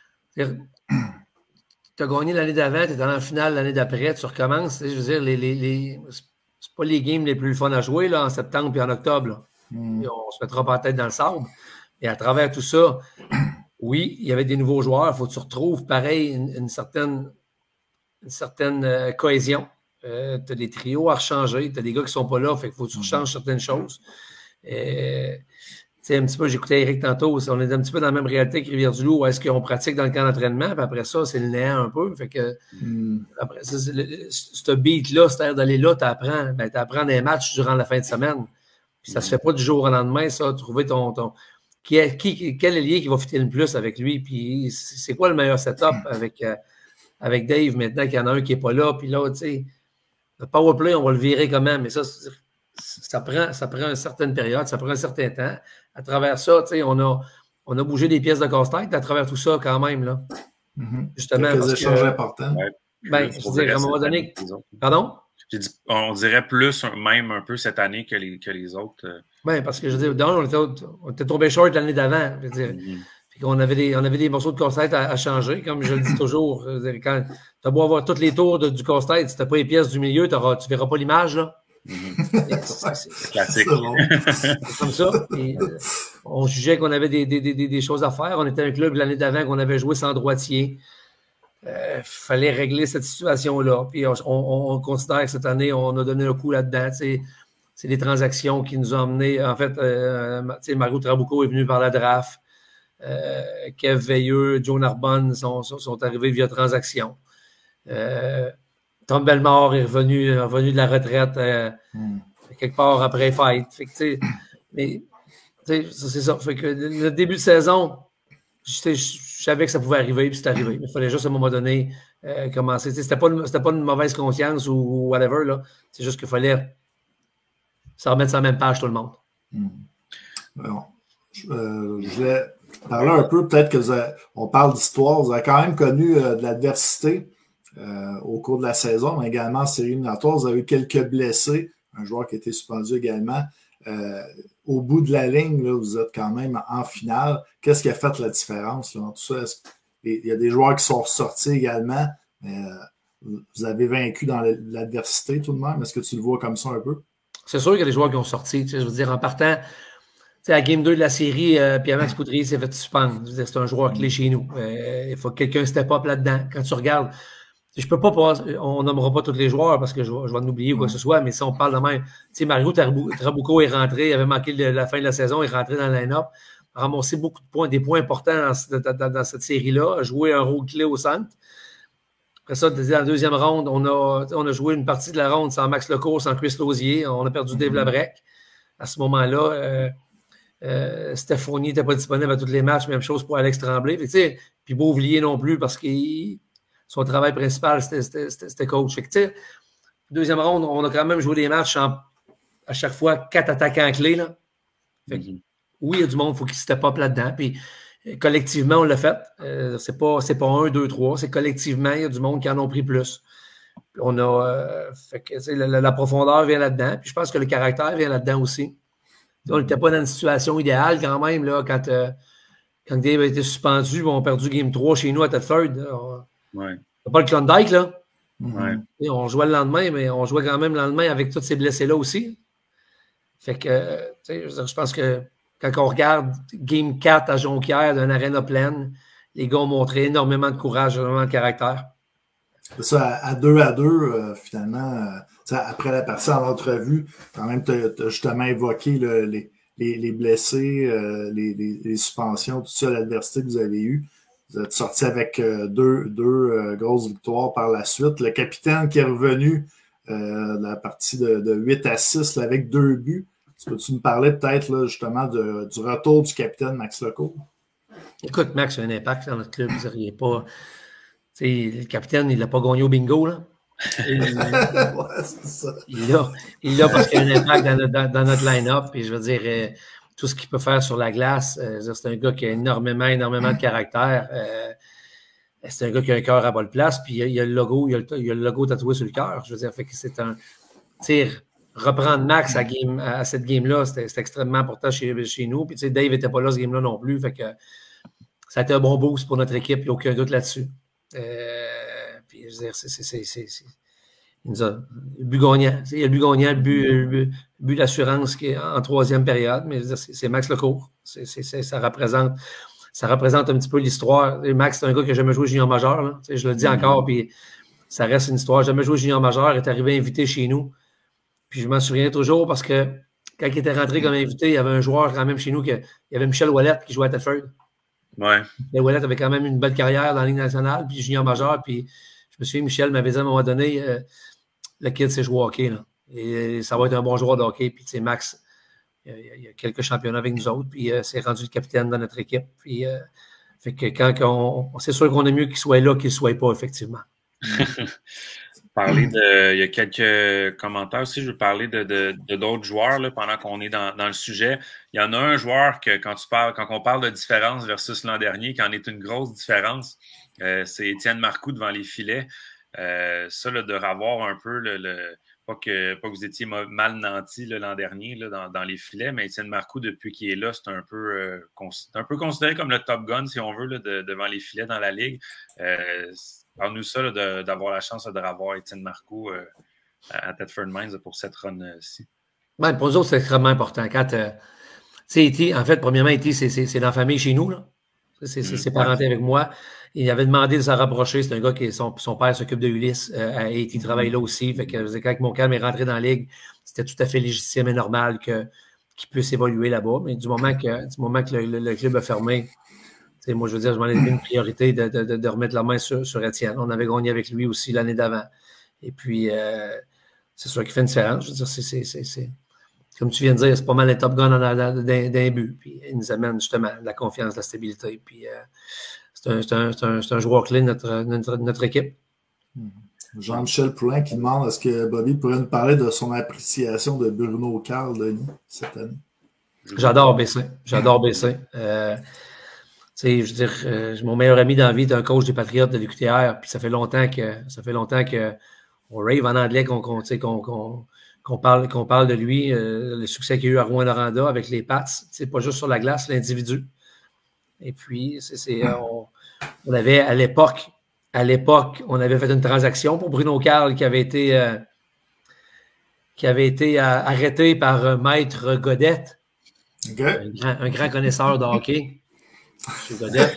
tu as gagné l'année d'avant, tu es dans la finale l'année d'après, tu recommences. Je veux dire, les, les, les, c'est pas les games les plus fun à jouer là, en septembre et en octobre. Mm. Et on se mettra pas la tête dans le sable. Et à travers tout ça, oui, il y avait des nouveaux joueurs. Il faut que tu retrouves, pareil, une, une certaine, une certaine euh, cohésion. Euh, tu as des trios à rechanger. Tu as des gars qui ne sont pas là. Fait qu'il faut que tu rechanges certaines choses. Et, un petit peu, j'écoutais Eric tantôt, on est un petit peu dans la même réalité que Rivière-du-Loup, où est-ce qu'on pratique dans le camp d'entraînement, puis après ça, c'est le néant un peu. Fait que, mm. après ça, ce beat-là, c'est-à-dire d'aller là, tu apprends, ben, tu apprends des matchs durant la fin de semaine. Puis ça mm. se fait pas du jour au lendemain, ça, trouver ton. ton qui est, qui, quel allié qui va fitter le plus avec lui, puis c'est quoi le meilleur setup avec, euh, avec Dave maintenant qu'il y en a un qui n'est pas là, puis là, tu sais, le powerplay, on va le virer quand même, mais ça, ça prend, ça prend une certaine période, ça prend un certain temps. À travers ça, on a, on a bougé des pièces de casse-tête à travers tout ça quand même. Là. Mm-hmm. Justement. Quelques échanges importants. Ouais. Ben, je veux dire, à un moment donné. Pardon? J'ai dit, on dirait plus même un peu cette année que les, que les autres. Ben, parce que je veux dire, on était, on était tombé short l'année d'avant. Mm-hmm. On avait, des, on avait des morceaux de casse-tête à, à changer, comme je le dis toujours. Quand tu as beau avoir tous les tours de, du casse-tête, si tu n'as pas les pièces du milieu, tu ne verras pas l'image. Là. Mm-hmm. C'est classique. C'est comme ça. Et, euh, on jugeait qu'on avait des, des, des, des choses à faire. On était un club l'année d'avant qu'on avait joué sans droitier. Il euh, fallait régler cette situation-là. Puis on, on, on considère que cette année, on a donné un coup là-dedans. C'est des transactions qui nous ont amenés. En fait, euh, Mario Trabucco est venu par la draft. Euh, Kev Veilleux, Joe Narbonne sont, sont, sont arrivés via transaction. Euh, Tom Bellemare est revenu, est revenu de la retraite euh, mm. quelque part après fight. Fait que, t'sais, mais c'est ça. Fait que le début de saison, je savais que ça pouvait arriver, puis c'est arrivé. Il fallait juste à un moment donné euh, commencer. C'était pas, pas une mauvaise conscience ou, ou whatever. C'est juste qu'il fallait se remettre sur la même page tout le monde. Mm. Bon. Euh, je vais parler un peu, peut-être que vous avez, on parle d'histoire. Vous avez quand même connu euh, de l'adversité. Euh, au cours de la saison, mais également en série éliminatoire. Vous avez eu quelques blessés, un joueur qui a été suspendu également. Euh, au bout de la ligne, là, vous êtes quand même en finale. Qu'est-ce qui a fait la différence là, dans tout ça? Il y a des joueurs qui sont ressortis également, mais euh, vous avez vaincu dans l'adversité tout de même. Est-ce que tu le vois comme ça un peu? C'est sûr qu'il y a des joueurs qui ont sorti. Je veux dire, en partant, à Game deux de la série, euh, Pierre-Max Poudrier s'est fait suspendre. C'est un joueur clé chez nous. Euh, il faut que quelqu'un step up là-dedans. Quand tu regardes, je peux pas, on nommera pas tous les joueurs parce que je vais, je vais en oublier ou quoi que ce soit, mais si on parle de même, tu sais, Mario Trabucco est rentré, il avait manqué le, la fin de la saison, il est rentré dans le line-up, a ramassé beaucoup de points, des points importants dans, dans, dans cette série-là, a joué un rôle clé au centre. Après ça, dans la deuxième ronde, on a, on a joué une partie de la ronde sans Max Lecourt, sans Chris Lausier, on a perdu Dave Labrec. À ce moment-là, euh, euh, Stéphanie n'était pas disponible à tous les matchs, même chose pour Alex Tremblay. Puis, tu sais, puis Beauvillier non plus parce qu'il son travail principal, c'était coach. Fait que, deuxième ronde, on a quand même joué des matchs en, à chaque fois quatre attaquants clés. Là. Fait que, mm-hmm. Oui, il y a du monde, il faut qu'il step up là-dedans. Puis collectivement, on l'a fait. Euh, c'est pas, pas un, deux, trois. C'est collectivement, il y a du monde qui en ont pris plus. Puis on a. Euh, fait que, la, la profondeur vient là-dedans. Puis je pense que le caractère vient là-dedans aussi. Mm-hmm. On n'était pas dans une situation idéale quand même, là, quand, euh, quand Dave a été suspendu, on a perdu game trois chez nous à Thetford. Ouais. C'est pas le Klondike, là. Ouais. Et on jouait le lendemain, mais on jouait quand même le lendemain avec tous ces blessés-là aussi. Fait que, je, je pense que quand on regarde Game quatre à Jonquière d'une aréna pleine, les gars ont montré énormément de courage, énormément de caractère. C'est ça, à, à deux à deux, euh, finalement, euh, après la partie en entrevue, quand même, tu as justement évoqué là, les, les, les blessés, euh, les, les, les suspensions, tout ça, l'adversité que vous avez eue. Vous êtes sorti avec euh, deux, deux euh, grosses victoires par la suite. Le capitaine qui est revenu euh, de la partie de, de huit à six là, avec deux buts. Tu peux-tu nous parler peut-être là, justement de, du retour du capitaine Max Lecourt? Écoute, Max a un impact dans notre club. Il n'est pas. Le capitaine, il n'a pas gagné au bingo. Là. Il, ouais, c'est ça. Il l'a il parce qu'il a un impact dans notre, dans, dans notre line-up. Puis je veux dire, euh, tout ce qu'il peut faire sur la glace, euh, c'est un gars qui a énormément, énormément de caractère. Euh, c'est un gars qui a un cœur à bonne place. Puis il y a, il y a le logo, il y a le, il y a le logo tatoué sur le cœur. Je veux dire, fait que c'est un tir. Reprendre Max à, game, à cette game-là, c'était extrêmement important chez, chez nous. Puis tu sais, Dave n'était pas là ce game-là non plus. Fait que ça a été un bon boost pour notre équipe, il n'y a aucun doute là-dessus. Euh, puis je veux dire, c'est. Il nous a le but gagnant. Il y a le but gagnant, le but, le but, le but d'assurance qui est en troisième période, mais c'est Max Lecourt. C est, c est, ça, représente, ça représente un petit peu l'histoire. Max, c'est un gars qui n'a jamais joué junior majeur. Là. Je le dis encore, puis ça reste une histoire. Jamais joué junior majeur, il est arrivé invité chez nous. Puis je m'en souviens toujours parce que quand il était rentré comme invité, il y avait un joueur quand même chez nous, que, il y avait Michel Ouellette qui jouait à Thetford. Ouais. Et Ouellette avait quand même une belle carrière dans la Ligue nationale, puis junior majeur. Puis je me souviens, Michel m'avait dit à un moment donné, euh, le kid sait jouer au hockey. Là. Et ça va être un bon joueur de hockey. Puis tu sais, Max, il y, a, il y a quelques championnats avec nous autres, puis euh, c'est rendu le capitaine dans notre équipe. Puis euh, fait que quand on, c'est sûr qu'on est mieux qu'il soit là qu'il ne soit pas, effectivement. Parler de, il y a quelques commentaires aussi. Je veux parler de de d'autres joueurs là, pendant qu'on est dans, dans le sujet. Il y en a un joueur que quand tu parles, quand on parle de différence versus l'an dernier, qui en est une grosse différence, euh, c'est Étienne Marcoux devant les filets. Euh, ça, là, de revoir un peu le, le pas que pas que vous étiez mal nanti l'an dernier là, dans, dans les filets, mais Étienne Marcoux, depuis qu'il est là, c'est un peu euh, un peu considéré comme le top gun, si on veut, là, de, devant les filets dans la Ligue. Euh, Parle-nous ça d'avoir la chance de revoir Étienne Marcoux euh, à Thetford Mines pour cette run-ci. Ben, pour nous autres, c'est extrêmement important. Quand, euh, Iti, en fait, premièrement, Iti, c'est dans la famille chez nous. C'est mm. parenté avec moi. Il avait demandé de s'en rapprocher. C'est un gars qui, son, son père s'occupe de Ulysse euh, et il travaille là aussi. Fait que quand Montcalm est rentré dans la Ligue, c'était tout à fait légitime et normal qu'il qu puisse évoluer là-bas. Mais du moment que, du moment que le, le, le club a fermé, t'sais, moi, je veux dire, je m'en ai donné une priorité de, de, de remettre la main sur, sur Étienne. On avait gagné avec lui aussi l'année d'avant. Et puis, euh, c'est sûr qu'il fait une différence. Je veux dire, c'est, comme tu viens de dire, c'est pas mal un top gun d'un but. Puis, il nous amène justement de la confiance, de la stabilité. Puis, euh, c'est un, un, un, un joueur clé de notre, notre, notre équipe. Jean-Michel Poulin qui demande est-ce que Bobby pourrait nous parler de son appréciation de Bruno Carl Denis cette année? J'adore B C. J'adore B C. Euh, je veux dire, euh, mon meilleur ami dans la vie est un coach des Patriotes de l'U Q T R, puis ça fait longtemps que ça fait longtemps que on rave en anglais qu'on qu'on qu'on qu'on qu'on parle qu'on parle de lui, euh, le succès qu'il y a eu à Rouyn-Noranda avec les Pats, c'est pas juste sur la glace, l'individu. Et puis, c'est euh, on, on avait à l'époque, à l'époque, on avait fait une transaction pour Bruno Carl qui avait été euh, qui avait été euh, arrêté par euh, Maître Godette, okay. un, grand, un grand connaisseur de hockey. M. Godette.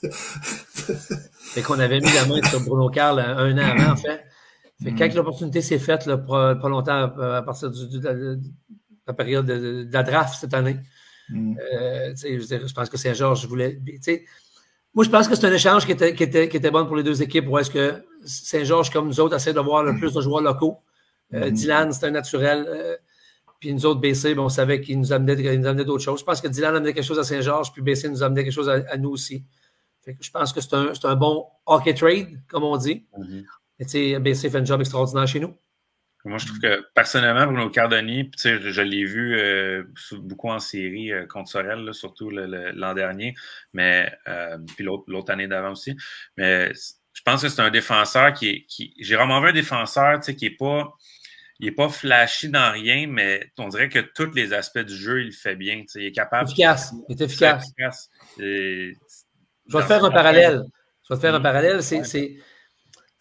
Fait qu'on avait mis la main sur Bruno Carl un an avant, en fait. Fait que quand l'opportunité s'est faite, là, pas, pas longtemps à partir du, de, la, de la période de, de la draft cette année, mm. euh, je, je pense que Saint-Georges voulait. Moi, je pense que c'est un échange qui était, qui, était, qui était bon pour les deux équipes, où est-ce que Saint-Georges, comme nous autres, essaie d'avoir le plus de joueurs locaux. Euh, mm. Dylan, c'est un naturel. Euh, Puis nous autres, B C, ben, on savait qu'il nous amenait, amenait d'autres choses. Je pense que Dylan amenait quelque chose à Saint-Georges, puis B C nous amenait quelque chose à, à nous aussi. Fait que je pense que c'est un, un bon hockey trade, comme on dit. Mm-hmm. Et tu sais, B C fait un job extraordinaire chez nous. Moi, je trouve que personnellement, Bruno Cardoni, je, je l'ai vu euh, beaucoup en série euh, contre Sorel, là, surtout l'an le, le, dernier, mais euh, puis l'autre année d'avant aussi. Mais je pense que c'est un défenseur qui est. Qui, j'ai vraiment vu un défenseur qui n'est pas. Il n'est pas flashy dans rien, mais on dirait que tous les aspects du jeu, il le fait bien. Il est capable. Efficace. Il est efficace. efficace. Et... Je vais te faire un parallèle. Je vais te faire un parallèle. C'est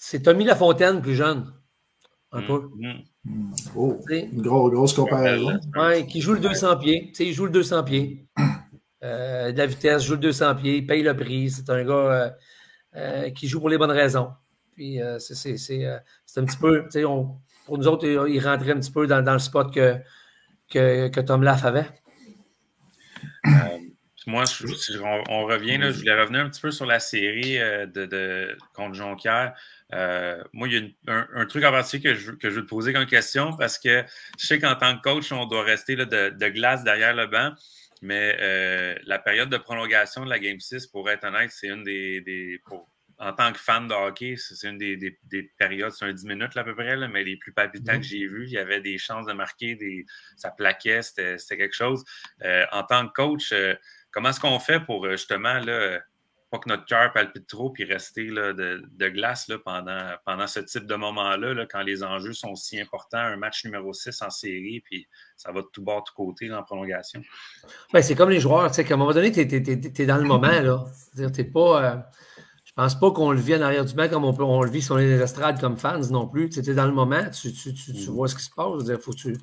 c'est Tommy Lafontaine plus jeune. Un mmh, peu. Mmh. Oh, une grosse, grosse comparaison. Oui, qui joue le deux cents pieds. Tu sais, il joue le deux cents pieds. Euh, de la vitesse, joue le deux cents pieds, il paye le prix. C'est un gars euh, euh, qui joue pour les bonnes raisons. Puis euh, c'est, c'est, euh, c'est un petit peu, tu sais, on, pour nous autres, il rentrait un petit peu dans, dans le spot que, que, que Tom Laff avait. Euh, moi, je, si on, on revient, là, je voulais revenir un petit peu sur la série euh, de, de, contre Jonquière. Euh, moi, il y a une, un, un truc en particulier que je, que je veux te poser comme question parce que je sais qu'en tant que coach, on doit rester là, de, de glace derrière le banc. Mais euh, la période de prolongation de la Game six, pour être honnête, c'est une des... des pour, en tant que fan de hockey, c'est une des, des, des périodes, c'est un dix minutes là, à peu près, là, mais les plus palpitants mmh. que j'ai vus, il y avait des chances de marquer, des, ça plaquait, c'était, c'était quelque chose. Euh, en tant que coach, euh, comment est-ce qu'on fait pour justement, là, pas que notre cœur palpite trop puis rester là, de, de glace là, pendant, pendant ce type de moment-là, là, quand les enjeux sont si importants, un match numéro six en série, puis ça va de tout bord, de tout côté là, en prolongation? Ben, c'est comme les joueurs, tu sais, qu'à un moment donné, tu es dans le moment, là. C'est-à-dire, t'es pas... Euh... Je pense pas qu'on le vit en arrière du banc comme on, peut, on le vit sur les estrades comme fans non plus. Tu es dans le moment, tu, tu, tu, tu vois ce qui se passe. Il faut que tu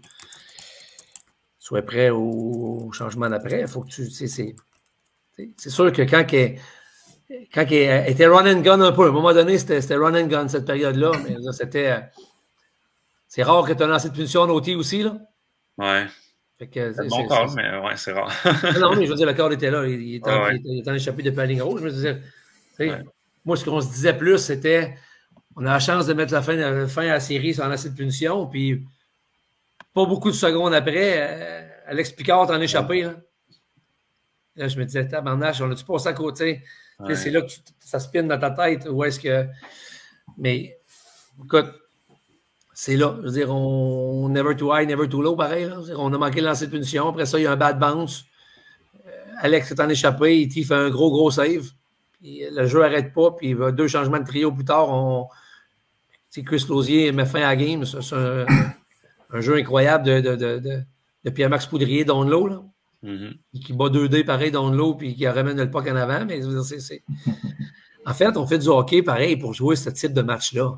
sois prêt au, au changement d'après. Faut que tu. C'est, c'est, c'est sûr que quand il quand il était run and gun un peu, à un moment donné, c'était, c'était run and gun cette période-là. Mais là, c'était. C'est rare que tu aies lancé de punition en O T aussi, là. Ouais. Fait que, c'est, c'est bon corps, mais ouais, c'est rare. non, mais je veux dire, le corps était là. Il, il était ah, ouais. en échappé depuis la ligne rouge. Je veux dire, ouais. Moi, ce qu'on se disait plus, c'était on a la chance de mettre la fin, la fin à la série sans lancer de punition, puis pas beaucoup de secondes après, à l'explicard t'en échappé. Là. là, je me disais, tabarnache, on a-tu passé à côté? Ouais. C'est là que tu, ça spinne dans ta tête. Où est-ce que. Mais, écoute, c'est là. Je veux dire, on never too high, never too low, pareil. Là. On a manqué de lancer de punition. Après ça, il y a un bad bounce. Alex est en échappé, il fait un gros, gros save. Puis le jeu n'arrête pas, puis deux changements de trio plus tard, on... Chris Lausier met fin à la game. C'est, c'est un, un jeu incroyable de, de, de, de, de Pierre-Max Poudrier down low, là. Mm-hmm. Qui bat deux D pareil down low, puis qui ramène le puck en avant. Mais c'est, c'est... En fait, on fait du hockey pareil pour jouer ce type de match-là.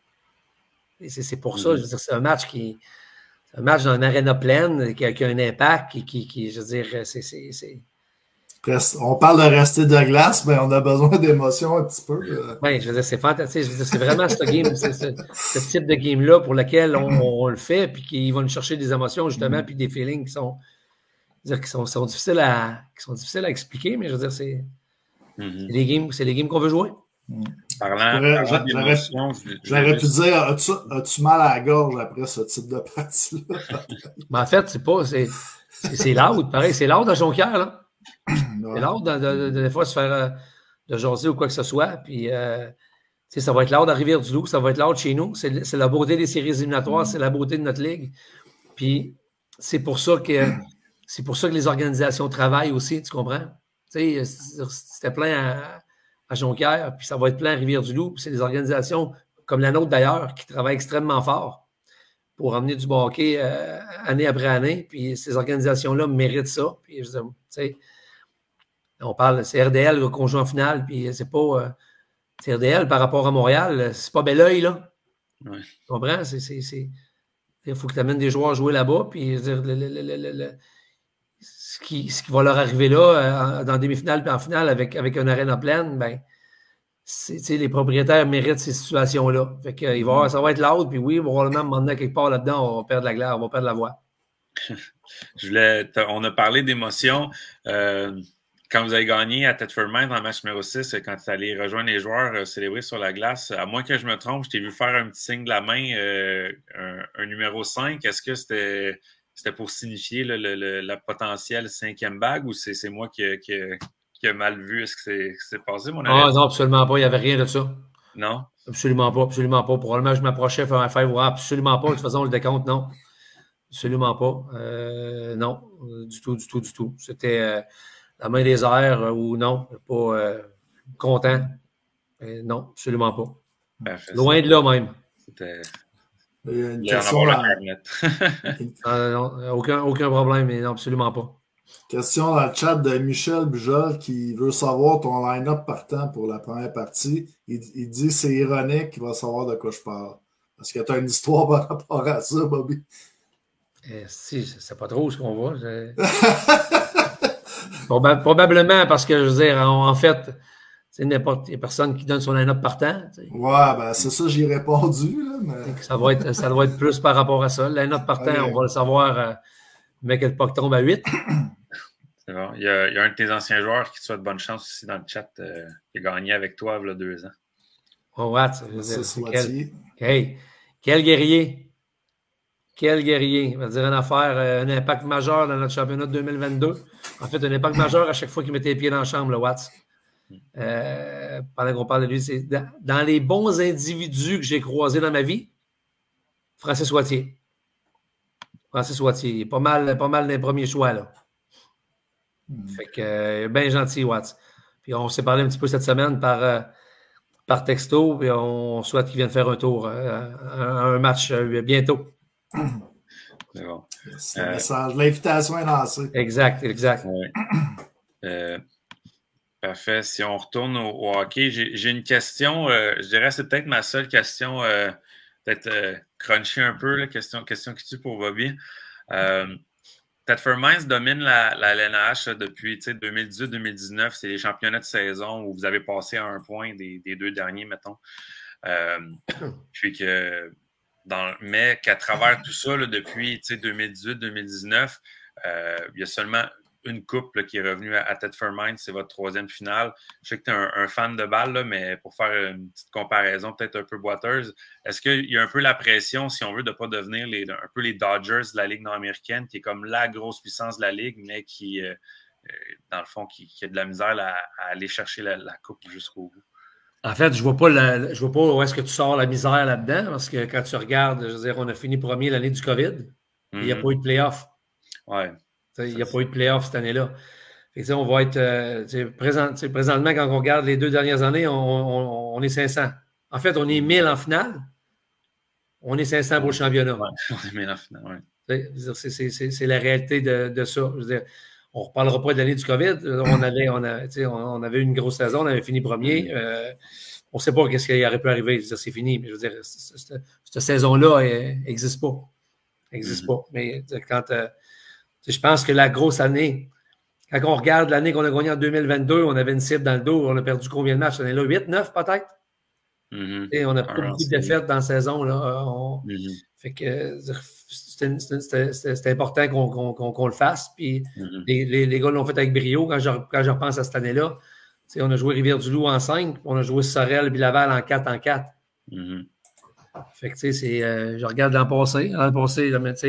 Et c'est, c'est pour mm-hmm. ça, je veux dire, c'est un match qui. C'est un match dans une aréna pleine qui a, qui a un impact, qui, qui, qui je veux dire, c'est. c'est, c'est... On parle de rester de glace, mais on a besoin d'émotions un petit peu. Oui, je veux dire, c'est fantastique. Je veux dire, c'est vraiment ce, game, c'est, ce, ce type de game-là pour lequel on, on le fait, puis qui va nous chercher des émotions, justement, puis des feelings qui sont, dire, qui sont, sont, difficiles à, qui sont difficiles à expliquer, mais je veux dire, c'est, mm-hmm. c'est, les, games, c'est les games qu'on veut jouer. Mm. Parlant, pourrais, parlant d'émotions, j'aurais pu dire, as-tu, as-tu mal à la gorge après ce type de partie-là? Mais en fait, c'est pas, c'est, c'est, c'est loud, pareil, c'est loud à Jonquière, là. C'est l'ordre de, de, de, de, des fois se faire euh, de jaser ou quoi que ce soit. Puis, euh, ça va être l'ordre à Rivière-du-Loup, ça va être l'ordre chez nous. C'est, c'est la beauté des séries éliminatoires, c'est la beauté de notre ligue. Puis, c'est pour ça que c'est pour ça que les organisations travaillent aussi, tu comprends? Tu sais, c'était plein à, à Jonquière, puis ça va être plein à Rivière-du-Loup. Puis c'est des organisations comme la nôtre d'ailleurs qui travaillent extrêmement fort pour amener du bon hockey euh, année après année. Puis ces organisations-là méritent ça. Puis, je, tu sais, on parle, c'est R D L qu'on joue en finale, puis c'est pas. Euh, c'est R D L par rapport à Montréal, c'est pas bel oeil, là. Ouais. Tu comprends? C'est, c'est, c'est... Il faut que tu amènes des joueurs jouer là-bas, puis dire, le, le, le, le, le... Ce, qui, ce qui va leur arriver là, euh, dans demi-finale puis en finale avec, avec une arène pleine, ben, c'est, les propriétaires méritent ces situations-là. Fait que, il va, ça va être loud, puis oui, probablement, maintenant, quelque part là-dedans, on va perdre la glace, on va perdre la voix. Je voulais, on a parlé d'émotion. Euh, quand vous avez gagné à Thetford Mines dans le match numéro six, quand tu es allé rejoindre les joueurs euh, célébrer sur la glace, à moins que je me trompe, je t'ai vu faire un petit signe de la main, euh, un, un numéro cinq. Est-ce que c'était, c'était pour signifier le, le, le, la potentielle cinquième bague ou c'est, c'est moi qui, qui, qui a mal vu? Est-ce que c'est, c'est passé, mon ami? Ah non, absolument pas. Il n'y avait rien de ça. Non? Absolument pas, absolument pas. Probablement, je m'approchais pour faire voir. Absolument pas. De toute façon, le décompte, non. Absolument pas. Euh, non, du tout, du tout, du tout. C'était euh, la main des airs euh, ou non, pas euh, content. Euh, non, absolument pas. Parfait, loin ça. De là même. C'était. Une question à... ah, non, aucun, aucun problème, mais non, absolument pas. Question dans le chat de Michel Bujol qui veut savoir ton line-up partant pour la première partie. Il, il dit c'est ironique qu'il va savoir de quoi je parle. Est-ce que tu as une histoire par rapport à ça, Bobby? Eh, si, je ne sais pas trop ce qu'on va. Je... Probab- probablement parce que, je veux dire, en, en fait, il n'y a personne qui donne son line-up partant. T'sais. Ouais, ben c'est ça, j'y ai répondu. Là, mais... ça, va être, ça doit être plus par rapport à ça. Le line-up partant, okay. On va le savoir, euh, mais que le puck tombe à huit. C'est bon. Il y, a, il y a un de tes anciens joueurs qui te souhaite bonne chance aussi dans le chat, euh, qui a gagné avec toi il y a deux ans. Oh, what? C'est, c'est quel... Hey, quel guerrier! Quel guerrier! Il va dire une affaire, euh, un impact majeur dans notre championnat de deux mille vingt-deux. En fait, un impact majeur à chaque fois qu'il mettait les pieds dans la chambre, le Watts. Euh, pendant qu'on parle de lui, c'est dans, dans les bons individus que j'ai croisés dans ma vie, Francis Wattier. Francis Wattier. Il est pas mal, pas mal des premiers choix, là. Mm. Fait que, euh, bien gentil, Watts. Puis on s'est parlé un petit peu cette semaine par, euh, par texto, puis on souhaite qu'il vienne faire un tour, euh, un, un match euh, bientôt. C'est bon. C'est le message. L'invitation est lancée. Exact, exact. Ouais. Euh, parfait. Si on retourne au, au hockey, j'ai, j'ai une question. Euh, je dirais que c'est peut-être ma seule question, euh, peut-être euh, crunchy un peu, là, question, question qui tue pour Bobby. Euh, Thetford Mines domine la, la L N H là, depuis deux mille dix-huit deux mille dix-neuf. C'est les championnats de saison où vous avez passé à un point des, des deux derniers, mettons. Euh, puis que Dans, mais qu'à travers tout ça, là, depuis deux mille dix-huit deux mille dix-neuf, euh, il y a seulement une coupe là, qui est revenue à, à Thetford Mines, c'est votre troisième finale. Je sais que tu es un, un fan de balle, là, mais pour faire une petite comparaison peut-être un peu boiteuse, est-ce qu'il y a un peu la pression, si on veut, de ne pas devenir les, un peu les Dodgers de la Ligue nord-américaine, qui est comme la grosse puissance de la Ligue, mais qui, euh, dans le fond, qui, qui a de la misère là, à aller chercher la, la coupe jusqu'au bout? En fait, je ne vois pas la, je vois pas où est-ce que tu sors la misère là-dedans, parce que quand tu regardes, je veux dire, on a fini premier l'année du COVID, mm-hmm. Il n'y a pas eu de play-off. Ouais. Il n'y a pas eu de play-off cette année-là. Fait que, on va être euh, présent, présentement, quand on regarde les deux dernières années, on, on, on est cinq cents. En fait, on est mille en finale. On est cinq cents pour le championnat. Ouais, on est mille en finale, ouais. C'est, c'est, c'est, c'est la réalité de, de ça. Je veux dire, on ne reparlera pas de l'année du COVID. On avait, on, a, on avait une grosse saison, on avait fini premier. Euh, on ne sait pas ce qui aurait pu arriver. Je veux dire, c'est fini. Mais je veux dire, cette, cette saison-là n'existe pas. N'existe mm-hmm. pas. Mais quand euh, je pense que la grosse année, quand on regarde l'année qu'on a gagnée en deux mille vingt-deux, on avait une cible dans le dos. On a perdu combien de matchs cette année-là? huit, neuf peut-être? Mm-hmm. Et on n'a pas beaucoup de défaites dans la saison. Là. On, mm-hmm. Fait que c'était, c'était, c'était, c'était important qu'on, qu'on, qu'on, qu'on le fasse. Puis mm-hmm. les, les, les gars l'ont fait avec brio. Quand je, quand je repense à cette année-là, on a joué Rivière-du-Loup en cinq, on a joué Sorel puis Laval en quatre en quatre. Mm-hmm. Fait que tu sais, c'est, euh, je regarde l'an passé. L'an passé, là, mais,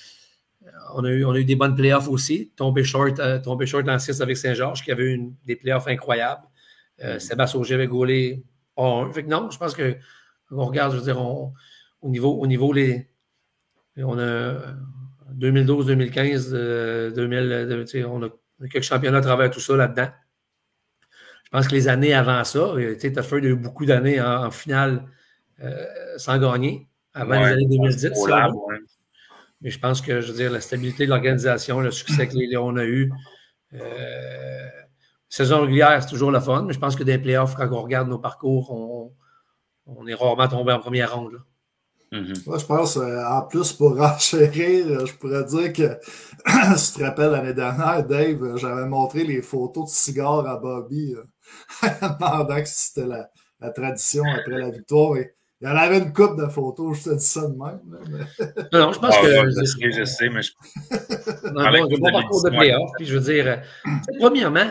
on, a eu, on a eu des bonnes playoffs aussi. Tombé short, euh, tombé short en six avec Saint-Georges, qui avait eu une, des playoffs incroyables. Euh, mm-hmm. Sébastien Auger avait gaulé en un. Fait que non, je pense que on regarde, je veux dire, on, au niveau, au niveau les. On a deux mille douze deux mille quinze, euh, deux mille, on a quelques championnats à travers tout ça là-dedans. Je pense que les années avant ça, tu as fait beaucoup d'années en, en finale euh, sans gagner, avant ouais, les années deux mille dix. Ça, ouais. Mais je pense que, je veux dire, la stabilité de l'organisation, le succès que les Lions a eu, euh, saison régulière, c'est toujours le fun, mais je pense que dans les playoffs, quand on regarde nos parcours, on, on est rarement tombé en première ronde. Là. Mm-hmm. Ouais, je pense, euh, en plus, pour enchérir, je pourrais dire que, si tu te rappelles, l'année dernière, Dave, j'avais montré les photos de cigares à Bobby, euh, demandant que c'était la, la tradition après la victoire. Et il y en avait une couple de photos, je te dis ça de même. Là, mais... Non, je pense ah, que... Ouais, je, sais, je sais, mais je... Non, bon, bon parcours de playoff, puis je veux dire, premièrement,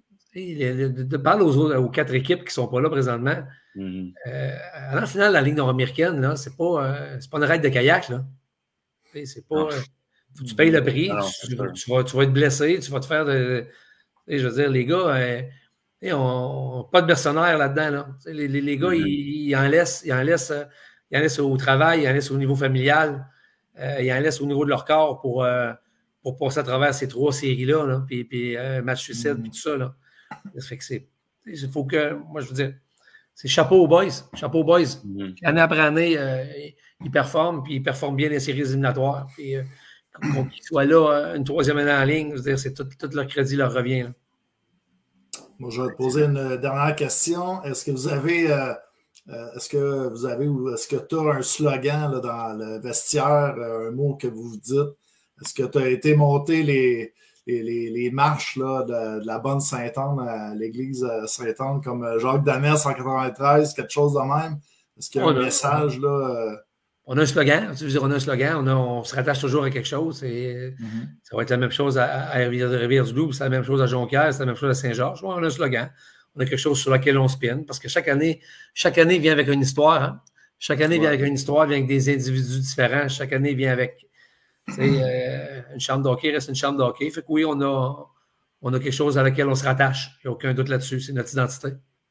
de parler aux, autres, aux quatre équipes qui ne sont pas là présentement, mm-hmm. euh, à la finale de la Ligue nord-américaine, là, c'est pas, euh, c'est pas une raide de kayak. Là. C'est pas, euh, faut que tu payes le prix, non, tu, tu, tu, vas, tu vas être blessé, tu vas te faire de. Je veux dire, les gars, euh, on n'a pas de mercenaires là-dedans. Là. Les, les, les gars, mm-hmm. ils, ils en laissent, ils en laissent, ils en laissent au travail, ils en laissent au niveau familial, euh, ils en laissent au niveau de leur corps pour, euh, pour passer à travers ces trois séries-là, là, puis, puis euh, match suicide, mm-hmm. puis tout ça. Là. Ça fait que c'est. Il faut que. Moi, je veux dire, c'est chapeau aux boys. Chapeau aux boys. Mm-hmm. Année après année, euh, ils performent, puis ils performent bien les séries éliminatoires. Puis, euh, qu'ils soient là une troisième année en ligne, je veux dire, c'est tout, tout leur crédit leur revient. Là. Moi, je vais te poser une dernière question. Est-ce que vous avez euh, est-ce que vous avez ou est-ce que tu as un slogan là, dans le vestiaire, un mot que vous vous dites? Est-ce que tu as été monter les, les, les, les marches là, de, de la bonne Sainte-Anne à l'église Sainte-Anne comme Jacques Damès en quatre-vingt-treize, quelque chose de même? Est-ce qu'il y a on un a, message là? Euh... On a un slogan, tu veux dire, on a un slogan, on, a, on se rattache toujours à quelque chose. Et mm-hmm. Ça va être la même chose à, à Rivière-du-Loup, c'est la même chose à Jonquière, c'est la même chose à Saint-Georges. Ouais, on a un slogan. On a quelque chose sur lequel on spin, parce que chaque année, chaque année vient avec une histoire. Hein? Chaque année ouais. vient avec une histoire, vient avec des individus différents. Chaque année vient avec euh, une chambre d'hockey, reste une chambre d'hockey. Fait que oui, on a, on a quelque chose à laquelle on se rattache. Il n'y a aucun doute là-dessus. C'est notre identité.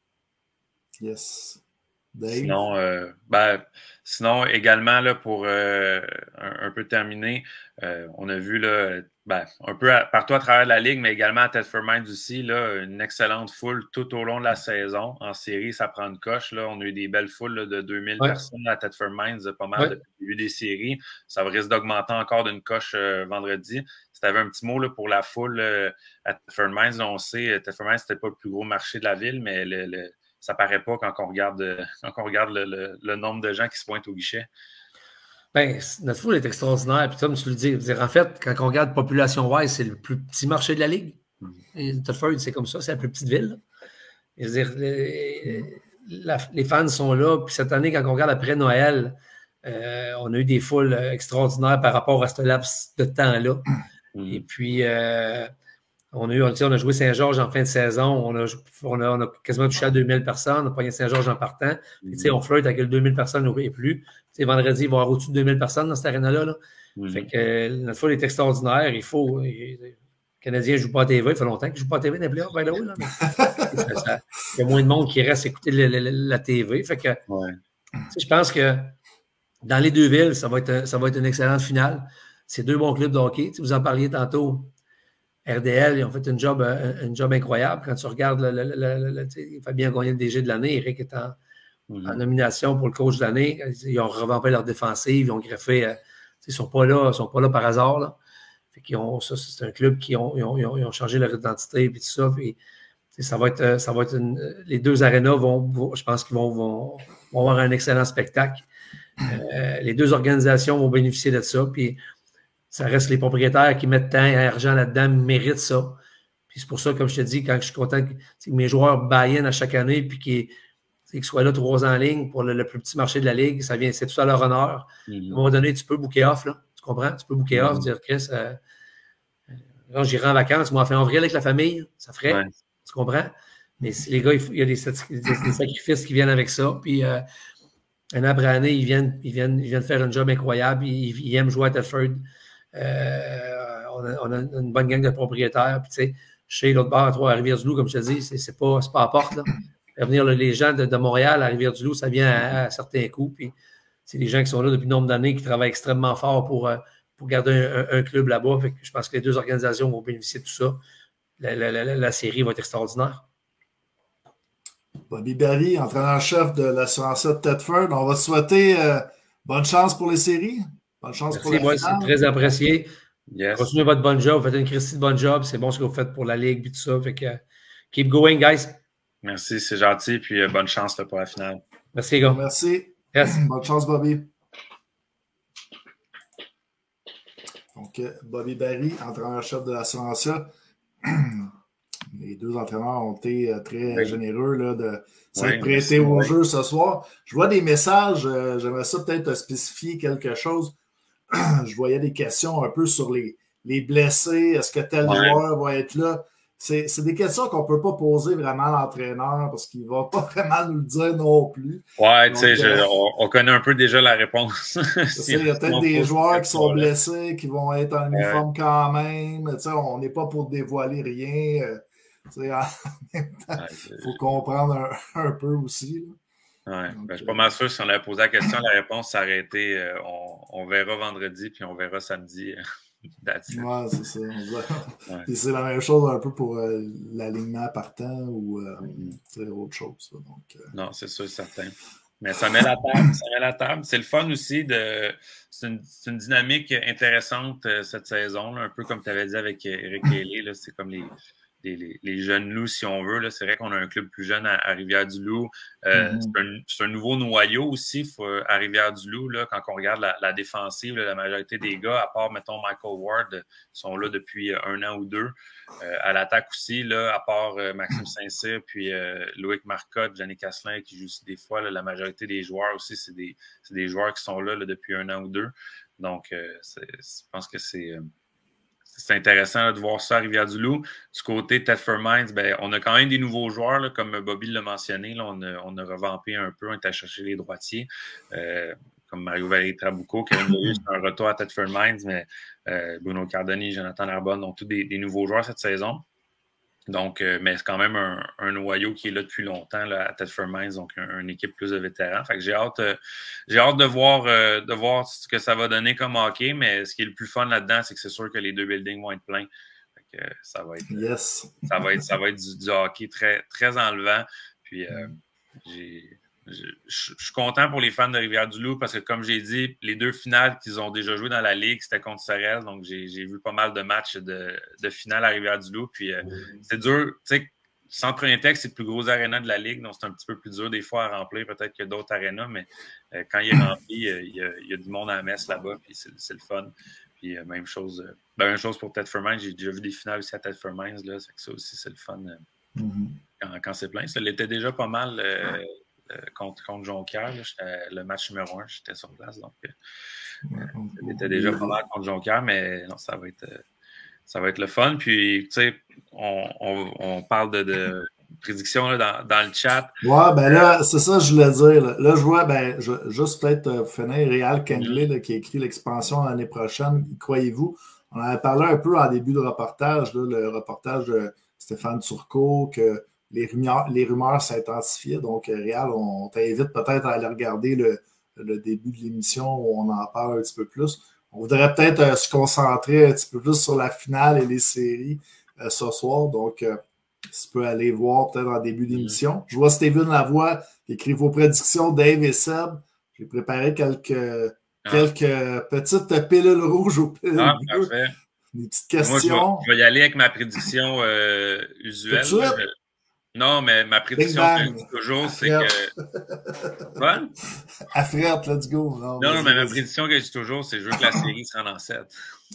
Yes. Dave. Sinon, euh, ben, sinon, également, là, pour euh, un, un peu terminer, euh, on a vu là, ben, un peu à, partout à travers la Ligue, mais également à Thetford Mines aussi, là, une excellente foule tout au long de la saison. En série, ça prend une coche. Là. On a eu des belles foules là, de deux mille ouais. personnes à Thetford Mines, pas mal ouais. depuis le début des séries. Ça risque d'augmenter encore d'une coche euh, vendredi. Si tu avais un petit mot là, pour la foule euh, à Thetford Mines, là, on sait, Thetford Mines, c'était pas le plus gros marché de la ville, mais le, le ça paraît pas quand on regarde, quand on regarde le, le, le nombre de gens qui se pointent au guichet. Bien, notre foule est extraordinaire. Puis comme tu le dis, dire, en fait, quand on regarde population-wise, c'est le plus petit marché de la Ligue. Mm. Thetford, c'est comme ça, c'est la plus petite ville. Je veux dire, les, mm. la, les fans sont là. Puis cette année, quand on regarde après Noël, euh, on a eu des foules extraordinaires par rapport à ce laps de temps-là. Mm. Et puis... Euh, On a, eu, on a joué Saint-Georges en fin de saison. On a, on a, on a quasiment touché à deux mille personnes. On a pogné Saint-Georges en partant. Puis, on flirte avec le deux mille personnes et plus. T'sais, vendredi, il va y avoir au-dessus de deux mille personnes dans cette aréna-là. Là. Mm-hmm. Fait que euh, notre foule est extraordinaire. Il faut. Il, les Canadiens ne jouent pas à T V. Il fait longtemps qu'ils ne jouent pas à T V dans les playoffs, by the way, là. ça, ça, il y a moins de monde qui reste écouter la, la, la T V. Fait que ouais. Je pense que dans les deux villes, ça va être, ça va être une excellente finale. C'est deux bons clubs de hockey. T'sais, vous en parliez tantôt. R D L, ils ont fait une job, un, un job incroyable. Quand tu regardes, le, le, le, le, Fabien a gagné le D G de l'année, Eric est en, mm-hmm. en nomination pour le coach de l'année. Ils ont revampé leur défensive, ils ont greffé. Euh, ils ne sont pas là, ils sont pas là par hasard. Là. Fait qu'ils ont, ça, c'est un club qui ont, ils ont, ils ont, ils ont changé leur identité et tout ça. Puis, ça va être, ça va être une, les deux arénas vont, je pense qu'ils vont, vont, vont avoir un excellent spectacle. Euh, les deux organisations vont bénéficier de ça. Puis, ça reste les propriétaires qui mettent temps et argent là-dedans, méritent ça. Puis c'est pour ça, comme je te dis, quand je suis content que, que mes joueurs buy-in à chaque année puis qu'ils, qu'ils soient là trois ans en ligne pour le, le plus petit marché de la Ligue, ça vient, c'est tout à leur honneur. Mm-hmm. À un moment donné, tu peux booker off, là. Tu comprends? Tu peux booker mm-hmm. off, dire Chris, euh, euh, j'irai en vacances, moi, en fin avril avec la famille, ça ferait. Ouais. Tu comprends? Mais si les gars, il, faut, il y a des, des, des sacrifices qui viennent avec ça. Puis euh, un après année, ils viennent, ils, viennent, ils viennent faire un job incroyable. Ils, ils aiment jouer à Thetford. Euh, on, a, on a une bonne gang de propriétaires. Puis, tu sais, chez l'autre bord, à Trois-Rivières-du-Loup, comme je te dis, c'est, c'est, pas, c'est pas à porte. Là. Faire venir là, les gens de, de Montréal à Rivière-du-Loup, ça vient à, à certains coups. Puis, c'est des gens qui sont là depuis nombre d'années, qui travaillent extrêmement fort pour, pour garder un, un, un club là-bas. Fait que je pense que les deux organisations vont bénéficier de tout ça. La, la, la, la série va être extraordinaire. Bobby Barry, entraîneur-chef de l'assurance de Thetford. On va te souhaiter euh, bonne chance pour les séries. Bonne chance Merci, pour la moi, finale. C'est très apprécié. Yes. Continuez votre bon job. Vous faites une Christie de bon job. C'est bon ce que vous faites pour la Ligue et tout ça. Fait que, keep going, guys. Merci, c'est gentil. Puis euh, bonne chance là, pour la finale. Merci, les gars. Merci. Yes. Bonne chance, Bobby. Donc, Bobby Barry, entraîneur-chef de l'assurance. Les deux entraîneurs ont été très oui. généreux là, de s'être oui, prêtés au oui. jeu ce soir. Je vois des messages, euh, j'aimerais ça peut-être spécifier quelque chose. Je voyais des questions un peu sur les, les blessés. Est-ce que tel oui. joueur va être là? C'est, c'est des questions qu'on ne peut pas poser vraiment à l'entraîneur parce qu'il ne va pas vraiment nous le dire non plus. Ouais, tu sais, euh, on, on connaît un peu déjà la réponse. Il y a peut-être des joueurs qui sont blessés, qui vont être en uniforme ouais. quand même. On n'est pas pour dévoiler rien. En même temps, il faut comprendre un, un peu aussi. Ouais. Donc, ben, je suis pas mal sûr si on avait posé la question, la réponse s'aurait été euh, on, on verra vendredi puis on verra samedi. Ouais, c'est ça. Ouais. Et c'est la même chose un peu pour euh, l'alignement partant ou euh, mm-hmm. autre chose. Ça. Donc, euh... Non, c'est sûr, certain. Mais ça met la table, ça met la table. C'est le fun aussi de. C'est une, une dynamique intéressante euh, cette saison, là, un peu comme tu avais dit avec Eric Kelly. C'est comme les, les, les, les jeunes loups, si on veut. C'est vrai qu'on a un club plus jeune à, à Rivière-du-Loup. Euh, mm-hmm. C'est un, c'est un nouveau noyau aussi faut, à Rivière-du-Loup. Là, quand on regarde la, la défensive, là, la majorité des gars, à part, mettons, Michael Ward, sont là depuis un an ou deux. Euh, à l'attaque aussi, là, à part euh, Maxime Saint-Cyr, puis euh, Loïc Marcotte, Jannick Asselin qui joue aussi des fois. Là, la majorité des joueurs aussi, c'est des, c'est des joueurs qui sont là, là depuis un an ou deux. Donc, euh, c'est, je pense que c'est, euh, c'est intéressant là, de voir ça à Rivière-du-Loup. Du côté Thetford Mines, ben, on a quand même des nouveaux joueurs, là, comme Bobby l'a mentionné. Là, on, a, on a revampé un peu, on est allé chercher les droitiers. Euh, comme Mario Valéry Trabucco, qui a eu un retour à Thetford Mines, mais euh, Bruno Cardoni, Jonathan Narbonne ont tous des, des nouveaux joueurs cette saison. Donc, euh, mais c'est quand même un, un noyau qui est là depuis longtemps là, à Thetford Mines, donc un, une équipe plus de vétérans. Fait que j'ai hâte, euh, j'ai hâte de voir, euh, de voir ce que ça va donner comme hockey, mais ce qui est le plus fun là-dedans, c'est que c'est sûr que les deux buildings vont être pleins. Fait que, euh, ça va être, yes. ça va être, ça va être du, du hockey très, très enlevant. Puis, euh, j'ai Je, je, je suis content pour les fans de Rivière-du-Loup parce que, comme j'ai dit, les deux finales qu'ils ont déjà jouées dans la Ligue, c'était contre Sorel. Donc, j'ai, j'ai vu pas mal de matchs de, de finale à Rivière-du-Loup. Puis, euh, c'est dur. Tu sais, Centre Unitec, c'est le plus gros aréna de la Ligue. Donc, c'est un petit peu plus dur des fois à remplir, peut-être que d'autres arénas. Mais euh, quand il est rempli, euh, il, y a, il y a du monde à la messe là-bas. Puis, c'est, c'est le fun. Puis, euh, même chose euh, ben, même chose pour Thetford Mines. J'ai déjà vu des finales aussi à Thetford Mines. Là, c'est que ça aussi, c'est le fun euh, mm-hmm. quand, quand c'est plein. Ça l'était déjà pas mal. Euh, Euh, contre, contre Jonquière. Là, le match numéro un, j'étais sur place. Donc, euh, c'était déjà pas mal contre Jonquière, mais non, ça va être, euh, ça va être le fun. Puis, tu sais, on, on, on parle de, de prédictions là, dans, dans le chat. Ouais, ben là, c'est ça que je voulais dire. Là, là je vois, ben, je, juste peut-être euh, finir, Réal Kengley mm-hmm. qui a écrit l'expansion l'année prochaine. Croyez-vous? On en avait parlé un peu en début de reportage, là, le reportage de Stéphane Turcot, que Les rumeurs, les rumeurs s'intensifiaient. Donc, Réal, on t'invite peut-être à aller regarder le, le début de l'émission où on en parle un petit peu plus. On voudrait peut-être euh, se concentrer un petit peu plus sur la finale et les séries euh, ce soir. Donc, euh, si tu peux aller voir peut-être en début d'émission. Je vois Steven Lavoie qui écrit vos prédictions, Dave et Seb. J'ai préparé quelques, ah. quelques petites pilules rouges ou pilules ah, bleues. Parfait. Des petites questions. Moi, je, vais, je vais y aller avec ma prédiction euh, usuelle. Tout de suite? Je... Non, mais ma prédiction que je dis toujours, c'est que. Quoi? À frette, let's go. Non, non, non, mais ma prédiction que je dis toujours, c'est que je veux que la série se rende en sept.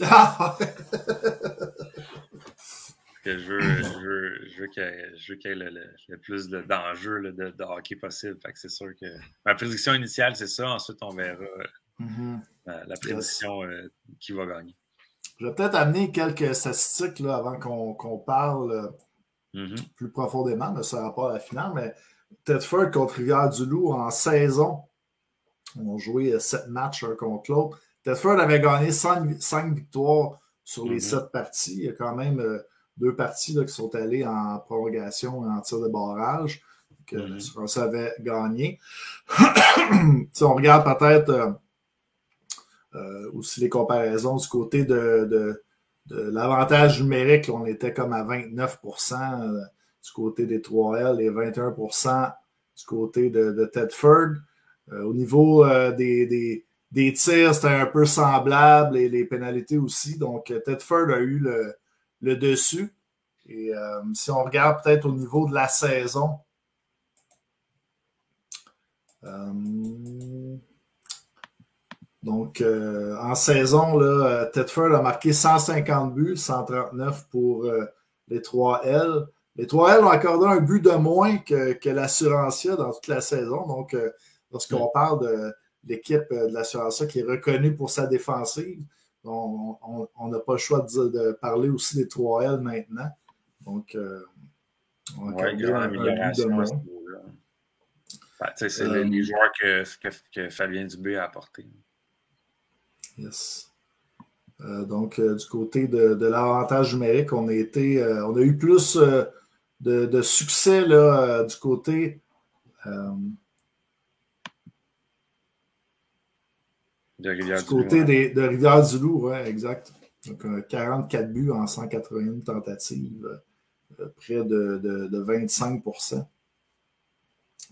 que je veux, je veux, je veux qu'il y ait, je veux qu'il y ait le, le, le plus de, d'enjeux là, de, de hockey possible. Fait que c'est sûr que. Ma prédiction initiale, c'est ça. Ensuite, on verra mm-hmm. la, la prédiction yes. euh, qui va gagner. Je vais peut-être amener quelques statistiques là, avant qu'on, qu'on parle. Euh... Mm-hmm. plus profondément, mais ça n'a pas à la finale, mais Thetford contre Rivière-du-Loup en saison, on joué sept matchs un contre l'autre. Thetford avait gagné cinq victoires sur les sept mm-hmm. parties. Il y a quand même euh, deux parties là, qui sont allées en prolongation et en tir de barrage que mm-hmm. ça avait gagné. Si on regarde peut-être euh, euh, aussi les comparaisons du côté de, de De l'avantage numérique, on était comme à vingt-neuf pour cent du côté des trois L et vingt et un pour cent du côté de, de Thetford. Euh, au niveau euh, des, des, des tirs, c'était un peu semblable et les pénalités aussi. Donc, Thetford a eu le, le dessus. Et euh, si on regarde peut-être au niveau de la saison, euh, Donc, euh, en saison, là, Thetford a marqué cent cinquante buts, cent trente-neuf pour euh, les trois L. Les trois L ont accordé un but de moins que, que l'Assurancia dans toute la saison. Donc, euh, lorsqu'on mmh. parle de l'équipe de l'Assurancia qui est reconnue pour sa défensive, on n'a pas le choix de, de parler aussi des trois L maintenant. Donc, euh, on a accordé un, un but de moins. Ben, c'est euh, les joueurs que, que, que Fabien Dubé a apportés. Yes. Euh, donc, euh, du côté de, de l'avantage numérique, on a été, euh, on a eu plus euh, de, de succès là, euh, du côté euh, de Rivière-du-Loup. Du côté des, de Rivière-du-Loup, ouais, exact. Donc, euh, quarante-quatre buts en cent quatre-vingt-un tentatives, euh, près de, de, de vingt-cinq pour cent.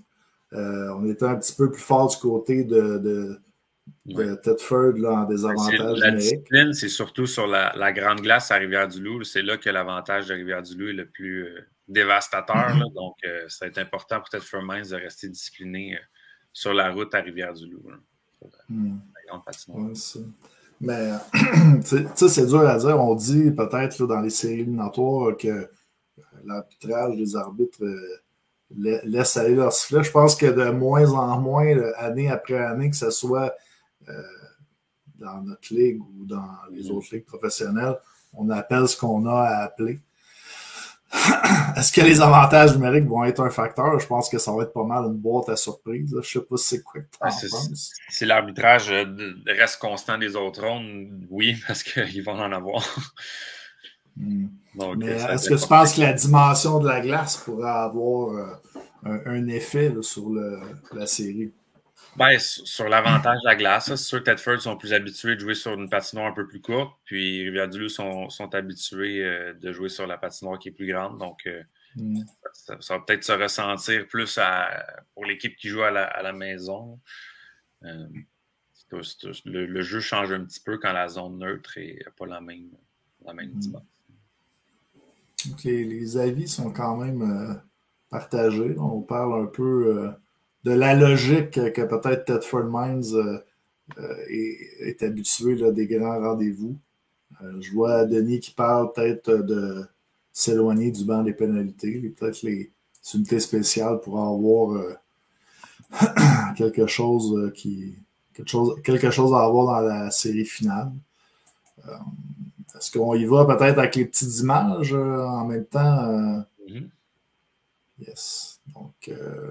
Euh, on était un petit peu plus fort du côté de, de, de ouais. Thetford là, en désavantage La numérique. discipline, c'est surtout sur la, la grande glace à Rivière-du-Loup. C'est là que l'avantage de Rivière-du-Loup est le plus euh, dévastateur. Mm-hmm. Là. Donc, euh, ça va être important pour Thetford Mines de rester discipliné euh, sur la route à Rivière-du-Loup. Mm. Ouais, mais, tu sais, c'est dur à dire. On dit peut-être dans les séries éliminatoires que l'arbitrage des arbitres euh, laisse aller leur sifflet. Je pense que de moins en moins, année après année, que ce soit euh, dans notre ligue ou dans les autres ligues professionnelles, on appelle ce qu'on a à appeler. Est-ce que les avantages numériques vont être un facteur? Je pense que ça va être pas mal une boîte à surprise. Je ne sais pas si c'est quoi que tu en penses. Si l'arbitrage reste constant des autres rondes, oui, parce qu'ils vont en avoir. Hmm. Donc, mais est-ce que tu penses que la dimension de la glace pourrait avoir euh, un, un effet là, sur le, la série? Ben, sur l'avantage de la glace, c'est sûr que Thetford sont plus habitués de jouer sur une patinoire un peu plus courte, puis Rivière-du-Loup sont, sont habitués euh, de jouer sur la patinoire qui est plus grande. Donc, euh, mm. ça, ça va peut-être se ressentir plus à, pour l'équipe qui joue à la, à la maison. Euh, c'est, c'est, le, le jeu change un petit peu quand la zone neutre n'est pas la même, la même mm. dimension. Donc, les, les avis sont quand même euh, partagés. On parle un peu... Euh... de la logique que peut-être Thetford Mines euh, euh, est, est habitué là, des grands rendez-vous. Euh, je vois Denis qui parle peut-être de s'éloigner du banc des pénalités. Peut-être les unités spéciales pour avoir euh, quelque chose qui quelque chose, quelque chose à avoir dans la série finale. Euh, est-ce qu'on y va peut-être avec les petites images euh, en même temps? Euh... Mm-hmm. Yes. Donc... Euh...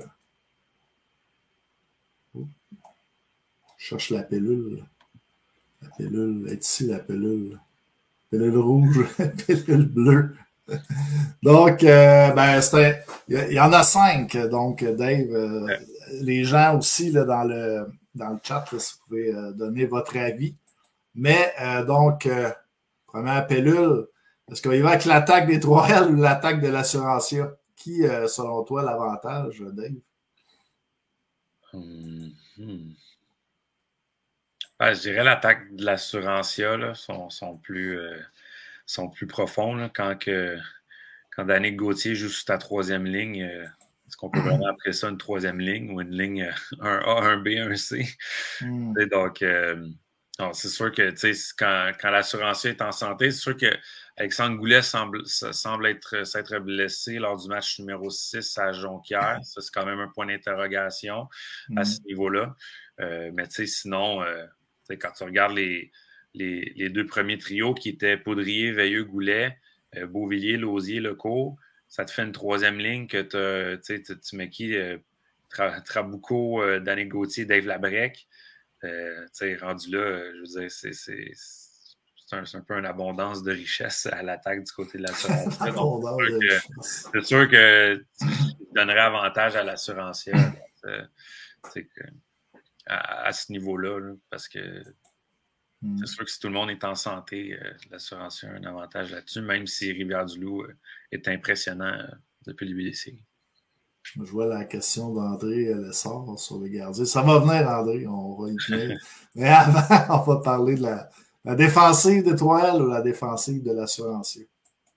Je cherche la pilule. La pilule, est ici la pilule. Pilule rouge, pilule bleue. Donc, euh, ben, c'était. Il y en a cinq. Donc, Dave, euh, ouais. Les gens aussi là, dans, le, dans le chat, là, si vous pouvez euh, donner votre avis. Mais, euh, donc, euh, première pilule, est-ce qu'on y va avec l'attaque des trois L ou l'attaque de l'Assurancia? Qui, euh, selon toi, l'avantage, Dave? Hum, hum. Ah, je dirais l'attaque de l'Assurancia là, sont, sont, plus, euh, sont plus profonds. Là, quand, que, quand Danick Gauthier joue sur ta troisième ligne, euh, est-ce qu'on peut vraiment appeler ça une troisième ligne ou une ligne euh, un A, un B, un C? Mm. Donc, euh, non, c'est sûr que quand, quand l'Assurancia est en santé, c'est sûr que Alexandre Goulet semble, semble être, s'être blessé lors du match numéro six à Jonquière. Ça, c'est quand même un point d'interrogation mm. à ce niveau-là. Euh, mais tu sais, sinon... Euh, quand tu regardes les, les, les deux premiers trios qui étaient Poudrier, Veilleux, Goulet, euh, Beauvilliers, Lausier, Lecourt, ça te fait une troisième ligne que tu, tu mets qui? Euh, Tra, Trabucco, euh, Danick Gauthier, Dave Labrec. Euh, rendu là, je veux dire, c'est, c'est, c'est, un, c'est un peu une abondance de richesse à l'attaque du côté de l'Assurancia. C'est sûr que tu donnerais avantage à l'Assurancia. À, à ce niveau-là, là, parce que mm. c'est sûr que si tout le monde est en santé, euh, l'Assurance a un avantage là-dessus, même si Rivière-du-Loup euh, est impressionnant euh, depuis le début des séries. Je vois la question d'André Lessard sur le gardien. Ça va venir, André, on va y venir. Mais avant, on va parler de la, la défensive de trois L ou la défensive de l'Assurancier.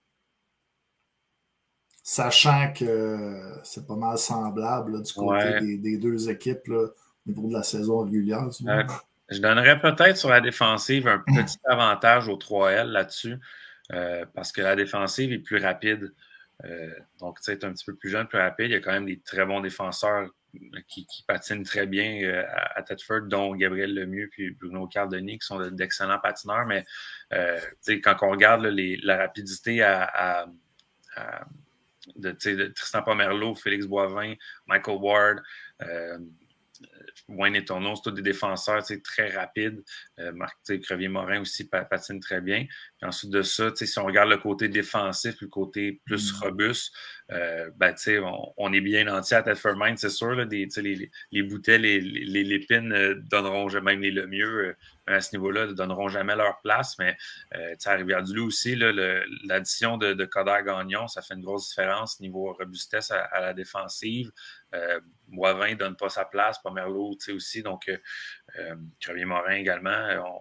Sachant que c'est pas mal semblable là, du côté ouais. des, des deux équipes, là, au niveau de la saison régulière. Euh, je donnerais peut-être sur la défensive un petit avantage au trois L là-dessus, euh, parce que la défensive est plus rapide. Euh, donc, tu sais, est un petit peu plus jeune, plus rapide. Il y a quand même des très bons défenseurs qui, qui patinent très bien euh, à, à Thetford, dont Gabriel Lemieux puis Bruno Cardoni, qui sont d'excellents patineurs. Mais, euh, tu sais, quand on regarde là, les, la rapidité à, à, à de, de Tristan Pomerleau, Félix Boivin, Michael Ward, euh, Wayne Etourneau, c'est tous des défenseurs très rapides. Euh, Marc Crevier-Morin aussi patine très bien. Puis ensuite de ça, si on regarde le côté défensif, le côté plus mm. robuste, euh, ben, on, on est bien entier à Thetford Mines, c'est sûr. Là, des, les, les bouteilles, les, les, les pins euh, donneront jamais, même les le mieux euh, à ce niveau-là, ne donneront jamais leur place. Mais euh, à Rivière-du-Loup aussi, l'addition de, de Coder Gagnon, ça fait une grosse différence niveau robustesse à, à la défensive. Euh, Boivin ne donne pas sa place, Pomerleau aussi. Donc, euh, Crevier-Morin également.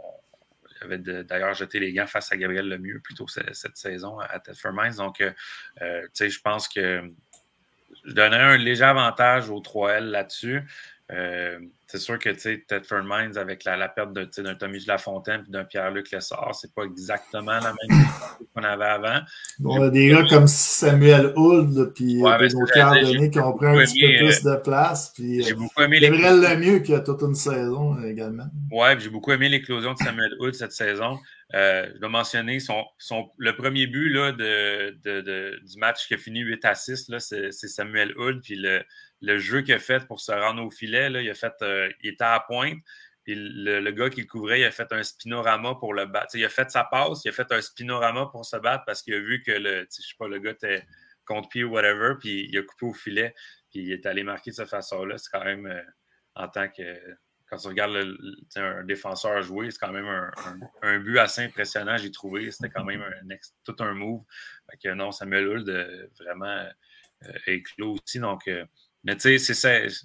On, avait d'ailleurs jeté les gants face à Gabriel Lemieux plutôt cette, cette saison à Thetford Mines. Donc, euh, tu sais, je pense que je donnerais un léger avantage aux trois L là-dessus. Euh, c'est sûr que Thetford Mines, avec la, la perte d'un Tommy Lafontaine et d'un Pierre-Luc Lessard, c'est pas exactement la même chose qu'on avait avant. Bon, des gars comme Samuel Hould puis ouais, Benoît Cardonné qui ont pris un petit peu plus de place. J'ai beaucoup aimé Gabriel Lemieux qui a toute une saison également. Oui, j'ai beaucoup aimé l'éclosion de Samuel Hould cette saison. Euh, je dois mentionner son, son, le premier but là, de, de, de, du match qui a fini huit à six, c'est Samuel Hould. Puis le, le jeu qu'il a fait pour se rendre au filet, là, il, a fait, euh, il était à la pointe. Puis le, le gars qui le couvrait, il a fait un spinorama pour le battre. T'sais, il a fait sa passe, il a fait un spinorama pour se battre parce qu'il a vu que le, je sais pas, le gars était contre-pied ou whatever. Puis il a coupé au filet. Puis il est allé marquer de cette façon-là. C'est quand même euh, en tant que. Quand tu regardes le, le, un défenseur jouer, c'est quand même un, un, un but assez impressionnant, j'ai trouvé. C'était quand même un, tout un move. Fait que non, Samuel Hould euh, vraiment euh, éclos aussi. Donc, euh, mais tu sais,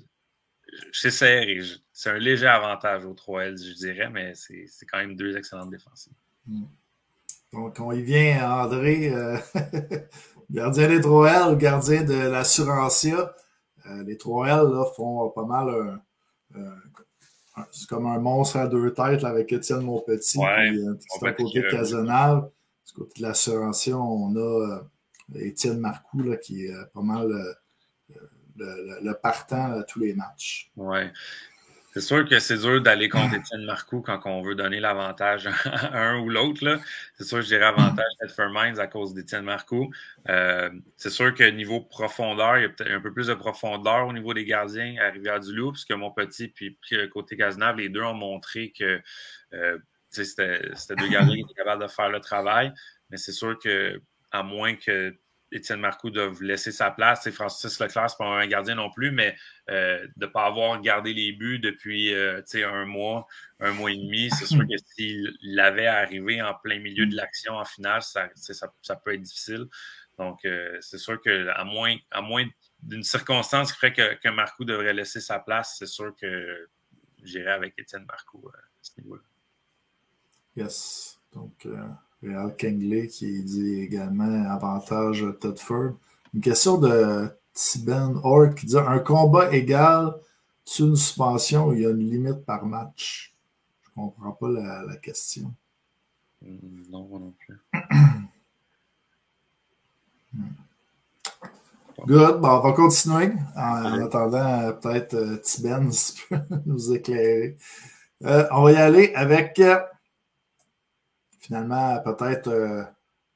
c'est serré. C'est un léger avantage aux trois L, je dirais, mais c'est quand même deux excellentes défensives. Donc, on y vient, André, euh, gardien des trois L ou gardien de l'Assurantia. Euh, les trois L là, font pas mal un. Euh, c'est comme un monstre à deux têtes là, avec Étienne Monpetit. Ouais, puis, euh, c'est un côté Casonnable. Du côté de l'Assurantia, on a euh, Étienne Marcoux là, qui est euh, pas mal euh, le, le, le partant à tous les matchs. Oui. C'est sûr que c'est dur d'aller contre Étienne Marcoux quand on veut donner l'avantage à un ou l'autre. C'est sûr que je dirais avantage Thetford Mines à cause d'Étienne Marcoux. Euh, c'est sûr que niveau profondeur, il y a peut-être un peu plus de profondeur au niveau des gardiens à Rivière-du-Loup, puisque Monpetit puis, puis côté Cazenave, les deux ont montré que euh, c'était deux gardiens qui étaient capables de faire le travail. Mais c'est sûr que à moins que Étienne Marcoux doivent laisser sa place. T'sais, Francis Leclerc, c'est pas un gardien non plus, mais euh, de ne pas avoir gardé les buts depuis euh, un mois, un mois et demi, c'est sûr que s'il avait arrivé en plein milieu de l'action en finale, ça, ça, ça peut être difficile. Donc, euh, c'est sûr qu'à moins, à moins d'une circonstance qui ferait que, que Marcoux devrait laisser sa place, c'est sûr que j'irai avec Étienne Marcoux euh, à ce niveau-là. Yes. Donc, euh... Réal Kengley qui dit également avantage Thetford. Une question de Tiben Ork qui dit un combat égal, tu une suspension ou il y a une limite par match? Je ne comprends pas la, la question. Mm, non, non plus. Good. Bon, on va continuer en, en attendant peut-être euh, Tiben si tu peux nous éclairer. Euh, on va y aller avec. Euh, Finalement, peut-être euh,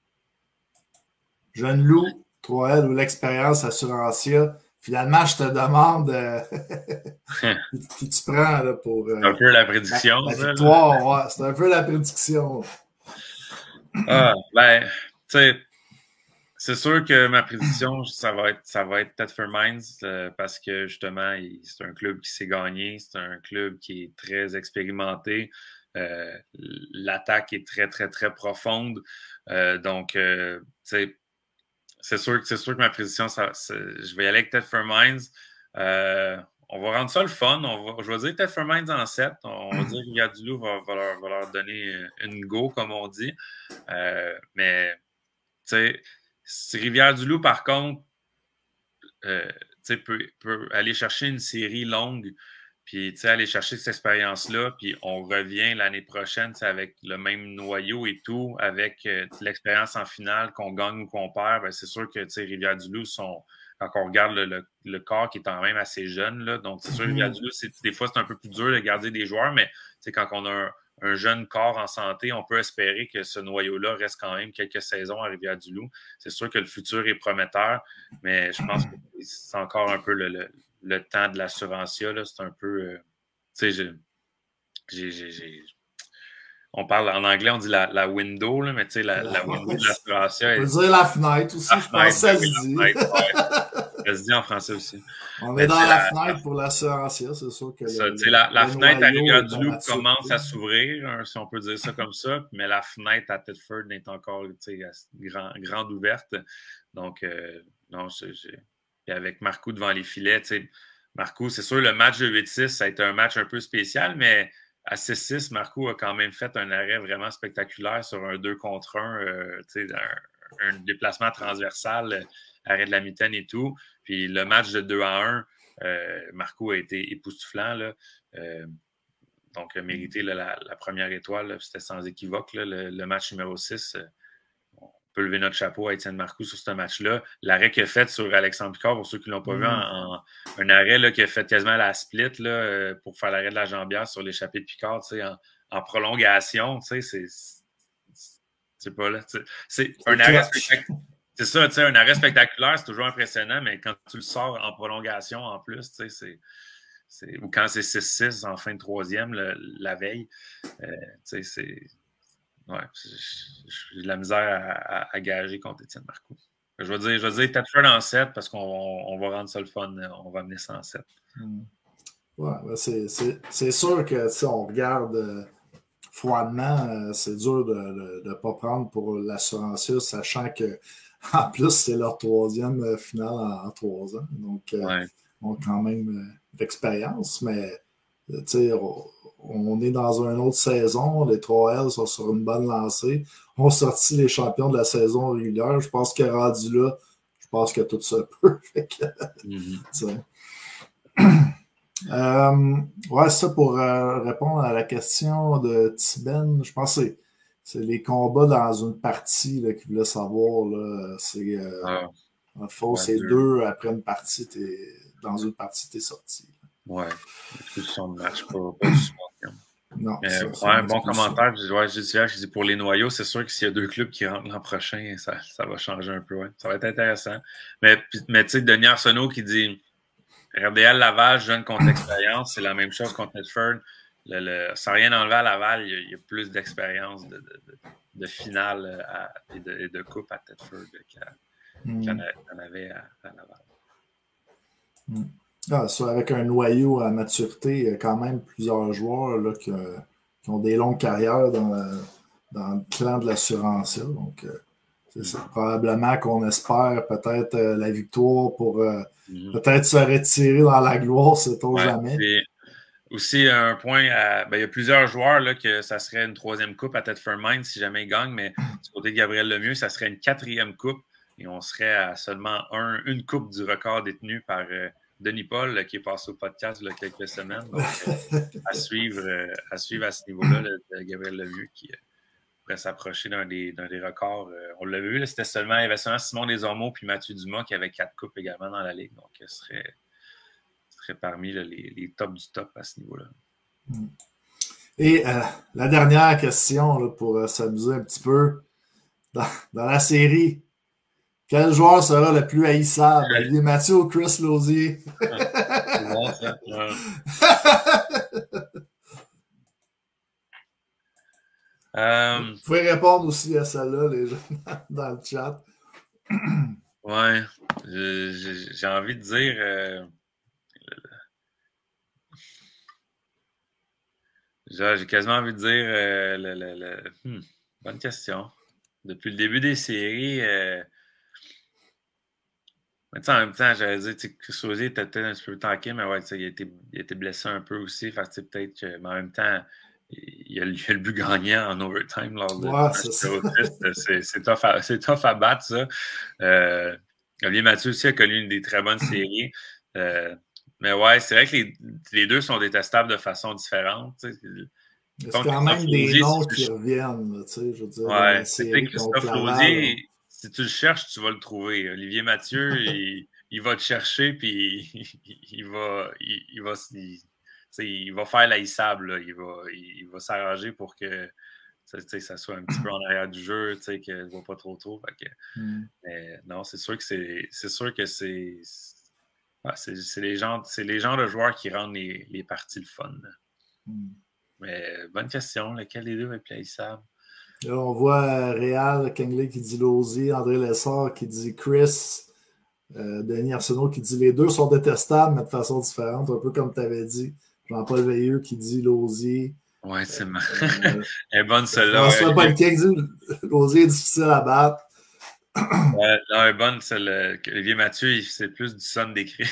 Jeune Loup, trois L ou l'expérience Assurantia. Finalement, je te demande euh, qui tu prends là, pour. Euh, c'est un peu la prédiction. La, la victoire, ouais, c'est un peu la prédiction. Ah, ben, tu sais, c'est sûr que ma prédiction, ça va être, ça va être Thetford Mines euh, parce que justement, c'est un club qui s'est gagné, c'est un club qui est très expérimenté. Euh, l'attaque est très, très, très profonde. Euh, donc, euh, c'est sûr, sûr que ma prédiction, ça, je vais y aller avec Thetford Mines. Euh, on va rendre ça le fun. On va, je vais dire Thetford Mines en sept. On va dire que Rivière-du-Loup va, va, leur, va leur donner une go, comme on dit. Euh, mais, tu sais, Rivière-du-Loup, par contre, euh, peut, peut aller chercher une série longue. Puis, tu sais, aller chercher cette expérience-là, puis on revient l'année prochaine avec le même noyau et tout, avec euh, l'expérience en finale, qu'on gagne ou qu'on perd, ben, c'est sûr que, tu sais, Rivière-du-Loup, sont, quand on regarde le, le, le corps qui est quand même assez jeune, là, donc c'est sûr, mm-hmm. Rivière-du-Loup, des fois, c'est un peu plus dur de garder des joueurs, mais, tu sais, quand on a un, un jeune corps en santé, on peut espérer que ce noyau-là reste quand même quelques saisons à Rivière-du-Loup. C'est sûr que le futur est prometteur, mais je pense que c'est encore un peu le, le le temps de l'Assurantia, c'est un peu... Euh, tu sais, j'ai... on parle en anglais, on dit la, la window, là, mais tu sais, la, la window de l'Assurantia. On peut dire la fenêtre aussi, la je fenêtre, pense que ça se dit. Fenêtre, ouais. Ça se dit en français aussi. On est mais dans la, la fenêtre pour l'Assurantia, c'est sûr que. Ça, le, la la fenêtre à Rivière-du-Loup commence à s'ouvrir, hein, si on peut dire ça comme ça, mais la fenêtre à Thetford est encore grand, grande ouverte. Donc, euh, non, j'ai. Et avec Marcoux devant les filets, tu sais, Marcoux, c'est sûr, le match de huit six, ça a été un match un peu spécial, mais à six six, Marcoux a quand même fait un arrêt vraiment spectaculaire sur un deux contre un, euh, tu sais, un, un déplacement transversal, arrêt de la mitaine et tout. Puis le match de deux à un, euh, Marcoux a été époustouflant, là. Euh, donc, a mérité là, la, la première étoile, c'était sans équivoque, là, le, le match numéro six. Euh, on peut lever notre chapeau à Étienne Marcoux sur ce match-là. L'arrêt qu'il a fait sur Alexandre Picard, pour ceux qui ne l'ont pas mmh. vu, en, en, un arrêt là, qui a fait quasiment la split là, pour faire l'arrêt de la jambière sur l'échappée de Picard, en, en prolongation, c'est c'est pas là. C'est un arrêt spectaculaire. C'est ça, un arrêt spectaculaire, c'est toujours impressionnant, mais quand tu le sors en prolongation en plus, c'est. Ou quand c'est six six en fin de troisième, le, la veille, euh, c'est. Ouais, j'ai de la misère à, à, à gager contre Étienne Marcoux. Je vais dire, je vais dire Thetford en sept parce qu'on on va rendre ça le fun. On va amener ça en sept. Mm. Ouais, ben c'est sûr que si on regarde euh, froidement, euh, c'est dur de ne pas prendre pour l'Assurantia, sachant que en plus, c'est leur troisième euh, finale en, en trois ans. Donc, euh, ouais. on a quand même euh, d'expérience, mais tu sais, on, on est dans une autre saison. Les trois L sont sur une bonne lancée. On a sorti les champions de la saison régulière. Je pense que rendu là, je pense que tout ça peut. mm-hmm. euh, ouais, ça pour euh, répondre à la question de Tiben, je pense que c'est les combats dans une partie qu'il voulait savoir. C'est euh, ah. en faux, ouais, c'est deux. deux après une partie, t'es, dans une partie, t'es sorti. Ouais, discussion de match, pas, pas du sport. Non, euh, ça, ouais, ça un bon commentaire. Je, ouais, je, dis, je dis pour les noyaux, c'est sûr que s'il y a deux clubs qui rentrent l'an prochain, ça, ça va changer un peu. Ouais. Ça va être intéressant. Mais, mais tu sais, Denis Arsenault qui dit R D L Laval, jeune contre expérience, c'est la même chose contre Thetford. Le, le, sans rien enlever à Laval, il y a, il y a plus d'expérience de, de, de, de finale à, et, de, et de coupe à Thetford qu'il mm. y en avait à, à Laval. Mm. Ah, ça, avec un noyau à maturité, il y a quand même plusieurs joueurs là, qui, qui ont des longues carrières dans, le, dans le clan de l'Assurantia. Donc, euh, c'est ça. Probablement qu'on espère peut-être euh, la victoire pour euh, mm-hmm. peut-être se retirer dans la gloire, c'est-on ouais, jamais. Aussi, un point, à, ben, il y a plusieurs joueurs là, que ça serait une troisième coupe à Thetford Mines si jamais ils gagnent, mais du côté de Gabriel Lemieux, ça serait une quatrième coupe et on serait à seulement un, une coupe du record détenu par euh, Denis Paul là, qui est passé au podcast il y a quelques semaines. Donc, euh, à, suivre, euh, à suivre à ce niveau-là, là, de Gabriel Lemieux qui euh, pourrait s'approcher d'un des, d'un des records. Euh, on l'a vu, c'était seulement, il y avait seulement Simon Desormeaux puis Mathieu Dumas qui avaient quatre coupes également dans la Ligue. Donc, ce serait, serait parmi là, les, les tops du top à ce niveau-là. Et euh, la dernière question là, pour euh, s'amuser un petit peu. Dans, dans la série, quel joueur sera le plus haïssable? Olivier Mathieu ou Chris Lausier? C'est bon, ça. Ouais. um, Vous pouvez répondre aussi à celle-là, les gens, dans le chat. Ouais, j'ai envie de dire... Euh, j'ai quasiment envie de dire... Euh, le, le, le, hmm, bonne question. Depuis le début des séries... Euh, Mais en même temps, j'allais dire que Chris Lausier était peut-être un petit peu tanké, mais ouais, il a, été, il a été blessé un peu aussi. Peut-être que, mais en même temps, il a, il a le but gagnant en overtime lors de ouais, c'est tough, à, tough à battre, ça. Euh, Olivier Mathieu aussi a connu une des très bonnes séries. Euh, mais ouais, c'est vrai que les, les deux sont détestables de façon différente. C'est quand même des noms qui reviennent, tu sais, je veux dire. Ouais, c'est que Christophe Lausier... Si tu le cherches, tu vas le trouver. Olivier Mathieu, il, il va te chercher, puis il, il va il, il va, il, il va faire l'haïssable. Là. Il va, il, il va s'arranger pour que ça, ça soit un petit peu en arrière du jeu, qu'il ne va pas trop trop. Fait que, mm. Mais non, c'est sûr que c'est sûr que c'est ouais, c'est les, les genres de joueurs qui rendent les, les parties le fun. Mm. Mais bonne question. Lequel des deux va être plus haïssable? Là, on voit Réal Kengley qui dit Lausier, André Lessard qui dit Chris, euh, Denis Arsenault qui dit les deux sont détestables, mais de façon différente, un peu comme tu avais dit. Jean-Paul Veilleux qui dit Lausier. Ouais, c'est euh, marrant. Elle est bonne celle-là. François Bonnequin qui dit Lausier est difficile à battre. Ouais, non, elle est bonne celle. Olivier Mathieu, c'est plus du son des Chris.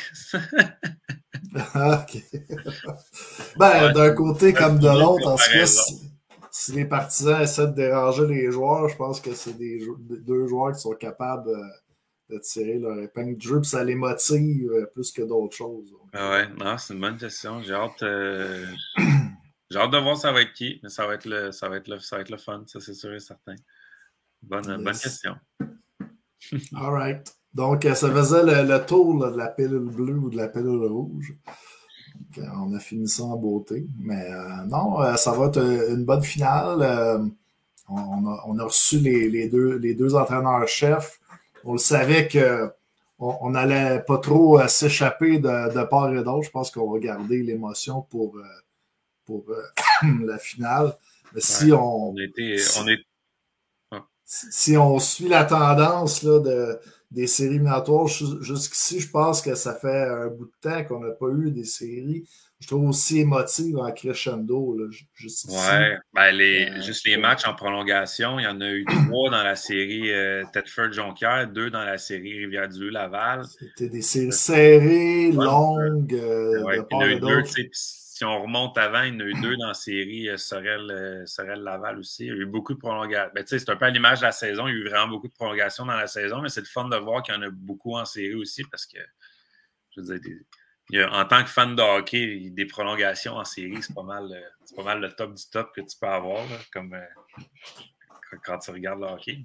OK. Ben, ouais, d'un côté comme de l'autre, en tout cas, si, si les partisans essaient de déranger les joueurs, je pense que c'est des deux joueurs qui sont capables de tirer leur épingle du jeu, puis ça les motive plus que d'autres choses. Ah ouais, non, c'est une bonne question. J'ai hâte, euh... j'ai hâte de voir ça va être qui, mais ça va être le, ça va être le, ça va être le fun, ça c'est sûr et certain. Bonne, yes. bonne question. All right. Donc, ça faisait le, le tour là, de la pilule bleue ou de la pilule rouge. Donc, on a fini ça en beauté. Mais euh, non, euh, ça va être une bonne finale. Euh, on, a, on a reçu les, les, deux, les deux entraîneurs-chefs. On le savait que on n'allait pas trop euh, s'échapper de, de part et d'autre. Je pense qu'on va garder l'émotion pour, euh, pour euh, la finale. Mais si ouais, on... on, était, si, on est... oh. si, si on suit la tendance là, de, des séries éliminatoires, jusqu'ici, je pense que ça fait un bout de temps qu'on n'a pas eu des séries, je trouve, aussi émotives en crescendo. Là, juste ici. Ouais, ben les, euh, juste les ouais. matchs en prolongation, il y en a eu trois dans la série euh, Thetford-Jonquière, deux dans la série Rivière-du-Loup-Laval. C'était des séries serrées, ouais, longues, euh, ouais, de part et d'autre. Si on remonte avant, il y en a eu deux dans la série euh, Sorel-Laval aussi. Il y a eu beaucoup de prolongations. Ben, c'est un peu à l'image de la saison. Il y a eu vraiment beaucoup de prolongations dans la saison, mais c'est le fun de voir qu'il y en a beaucoup en série aussi parce que, je veux dire, des, il y a, en tant que fan de hockey, des prolongations en série, c'est pas mal, c'est pas mal le top du top que tu peux avoir, là, comme euh, quand tu regardes le hockey.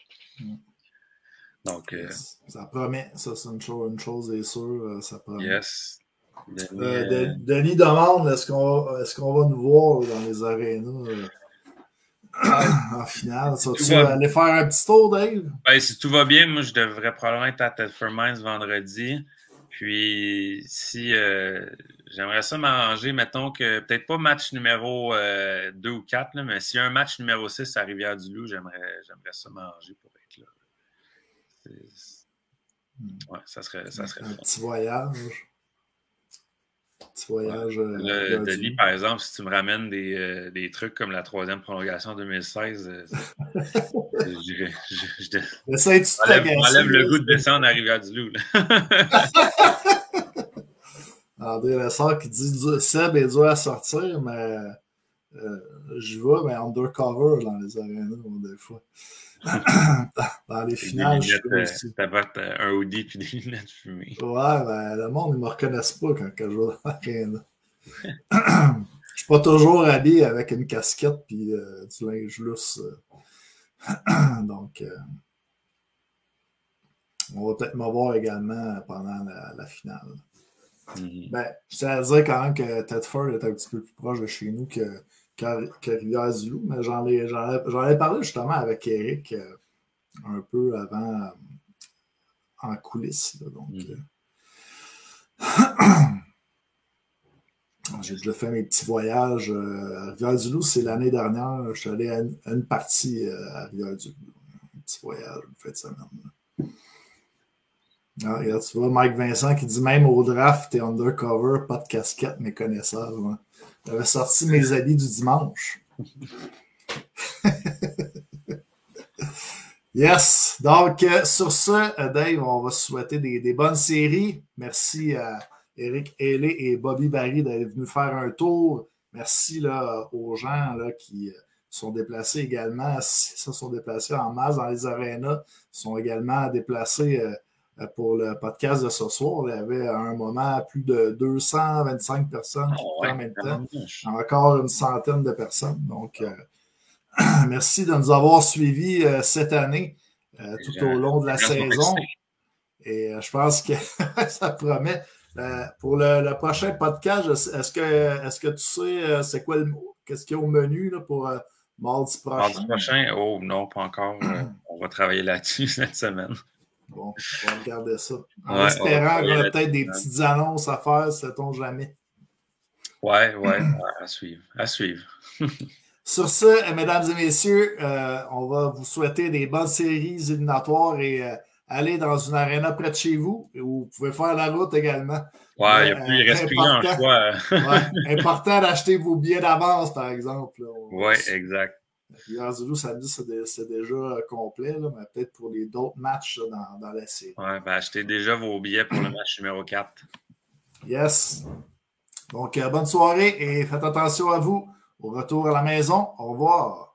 Donc, euh, ça promet. Ça, c'est une chose, une chose est sûre. Ça promet. Yes. Denis, euh, de, Denis demande est-ce qu'on, est-ce qu'on va nous voir dans les arénas euh, en finale? Ça, tu vas aller faire un petit tour, Dave? Ben, si tout va bien, moi, je devrais probablement être à Thetford Mines vendredi. Puis, si euh, j'aimerais ça m'arranger, mettons que peut-être pas match numéro euh, deux ou quatre, là, mais s'il y a un match numéro six à Rivière-du-Loup, j'aimerais, j'aimerais ça m'arranger pour être là. C'est... Ouais, ça serait, ça serait un fun. Petit voyage. Petit voyage. Ouais. Le, Denis, par exemple, si tu me ramènes des, euh, des trucs comme la troisième prolongation deux mille seize, euh, je, je, je, je m'enlève le goût de descendre à Rivière-du-Loup. André Lessard qui dit Seb est dur à sortir, mais euh, je vais, mais undercover dans les arénas, des fois. Dans les finales, lunettes, je suis aussi. T'apportes un hoodie puis des lunettes fumées. Ouais, ben le monde, ils ne me reconnaissent pas quand, quand je vais dans l'aréna. Je suis pas toujours habillé avec une casquette puis euh, du linge lousse. Donc, euh, on va peut-être me voir également pendant la, la finale. Mm-hmm. Ben, je tiens à dire quand même que Thetford est un petit peu plus proche de chez nous que, que, que Rivière-du-Loup, mais j'en ai, j'en, ai, j'en ai parlé justement avec Eric euh, un peu avant euh, en coulisses. Là, donc, mm-hmm. euh, j'ai déjà fait mes petits voyages. Euh, à Rivière-du-Loup, c'est l'année dernière. Je suis allé à une, à une partie euh, à Rivière-du-Loup. Un petit voyage, une fin de semaine. Ah, regarde, tu vois, Mike Vincent qui dit même au draft, t'es undercover, pas de casquette, mes connaisseurs. Hein. J'avais sorti mes habits du dimanche. Yes! Donc, euh, sur ce, Dave, on va se souhaiter des, des bonnes séries. Merci à Eric Ailey et Bobby Barry d'être venus faire un tour. Merci là, aux gens là, qui sont déplacés également, se sont déplacés en masse dans les arénas, sont également déplacés euh, pour le podcast de ce soir. Il y avait à un moment plus de deux cent vingt-cinq personnes qui oh, ouais, en même temps. Encore une centaine de personnes. Donc, euh, merci de nous avoir suivis euh, cette année, euh, tout au long de la saison. Et euh, je pense que ça promet. Euh, pour le, le prochain podcast, est-ce que, est-ce que tu sais euh, c'est quoi le qu'est-ce qu'il y a au menu là, pour euh, mardi prochain? Mardi prochain? Oh non, pas encore. euh, on va travailler là-dessus cette semaine. Bon, on va regarder ça. En ouais, espérant qu'on a peut-être des petites annonces à faire, sait-on jamais. Ouais, ouais, ouais, à suivre. À suivre. Sur ce, mesdames et messieurs, euh, on va vous souhaiter des bonnes séries éliminatoires et euh, aller dans une aréna près de chez vous, où vous pouvez faire la route également. Ouais, Mais, il, y a plus, il reste plus grand choix. Ouais, important d'acheter vos billets d'avance, par exemple. Oui, exact. Rivière-du-Loup, samedi, c'est déjà complet, là, mais peut-être pour les d'autres matchs là, dans, dans la série. Oui, ben achetez déjà vos billets pour le match numéro quatre. Yes. Donc, euh, bonne soirée et faites attention à vous. Au retour à la maison, au revoir.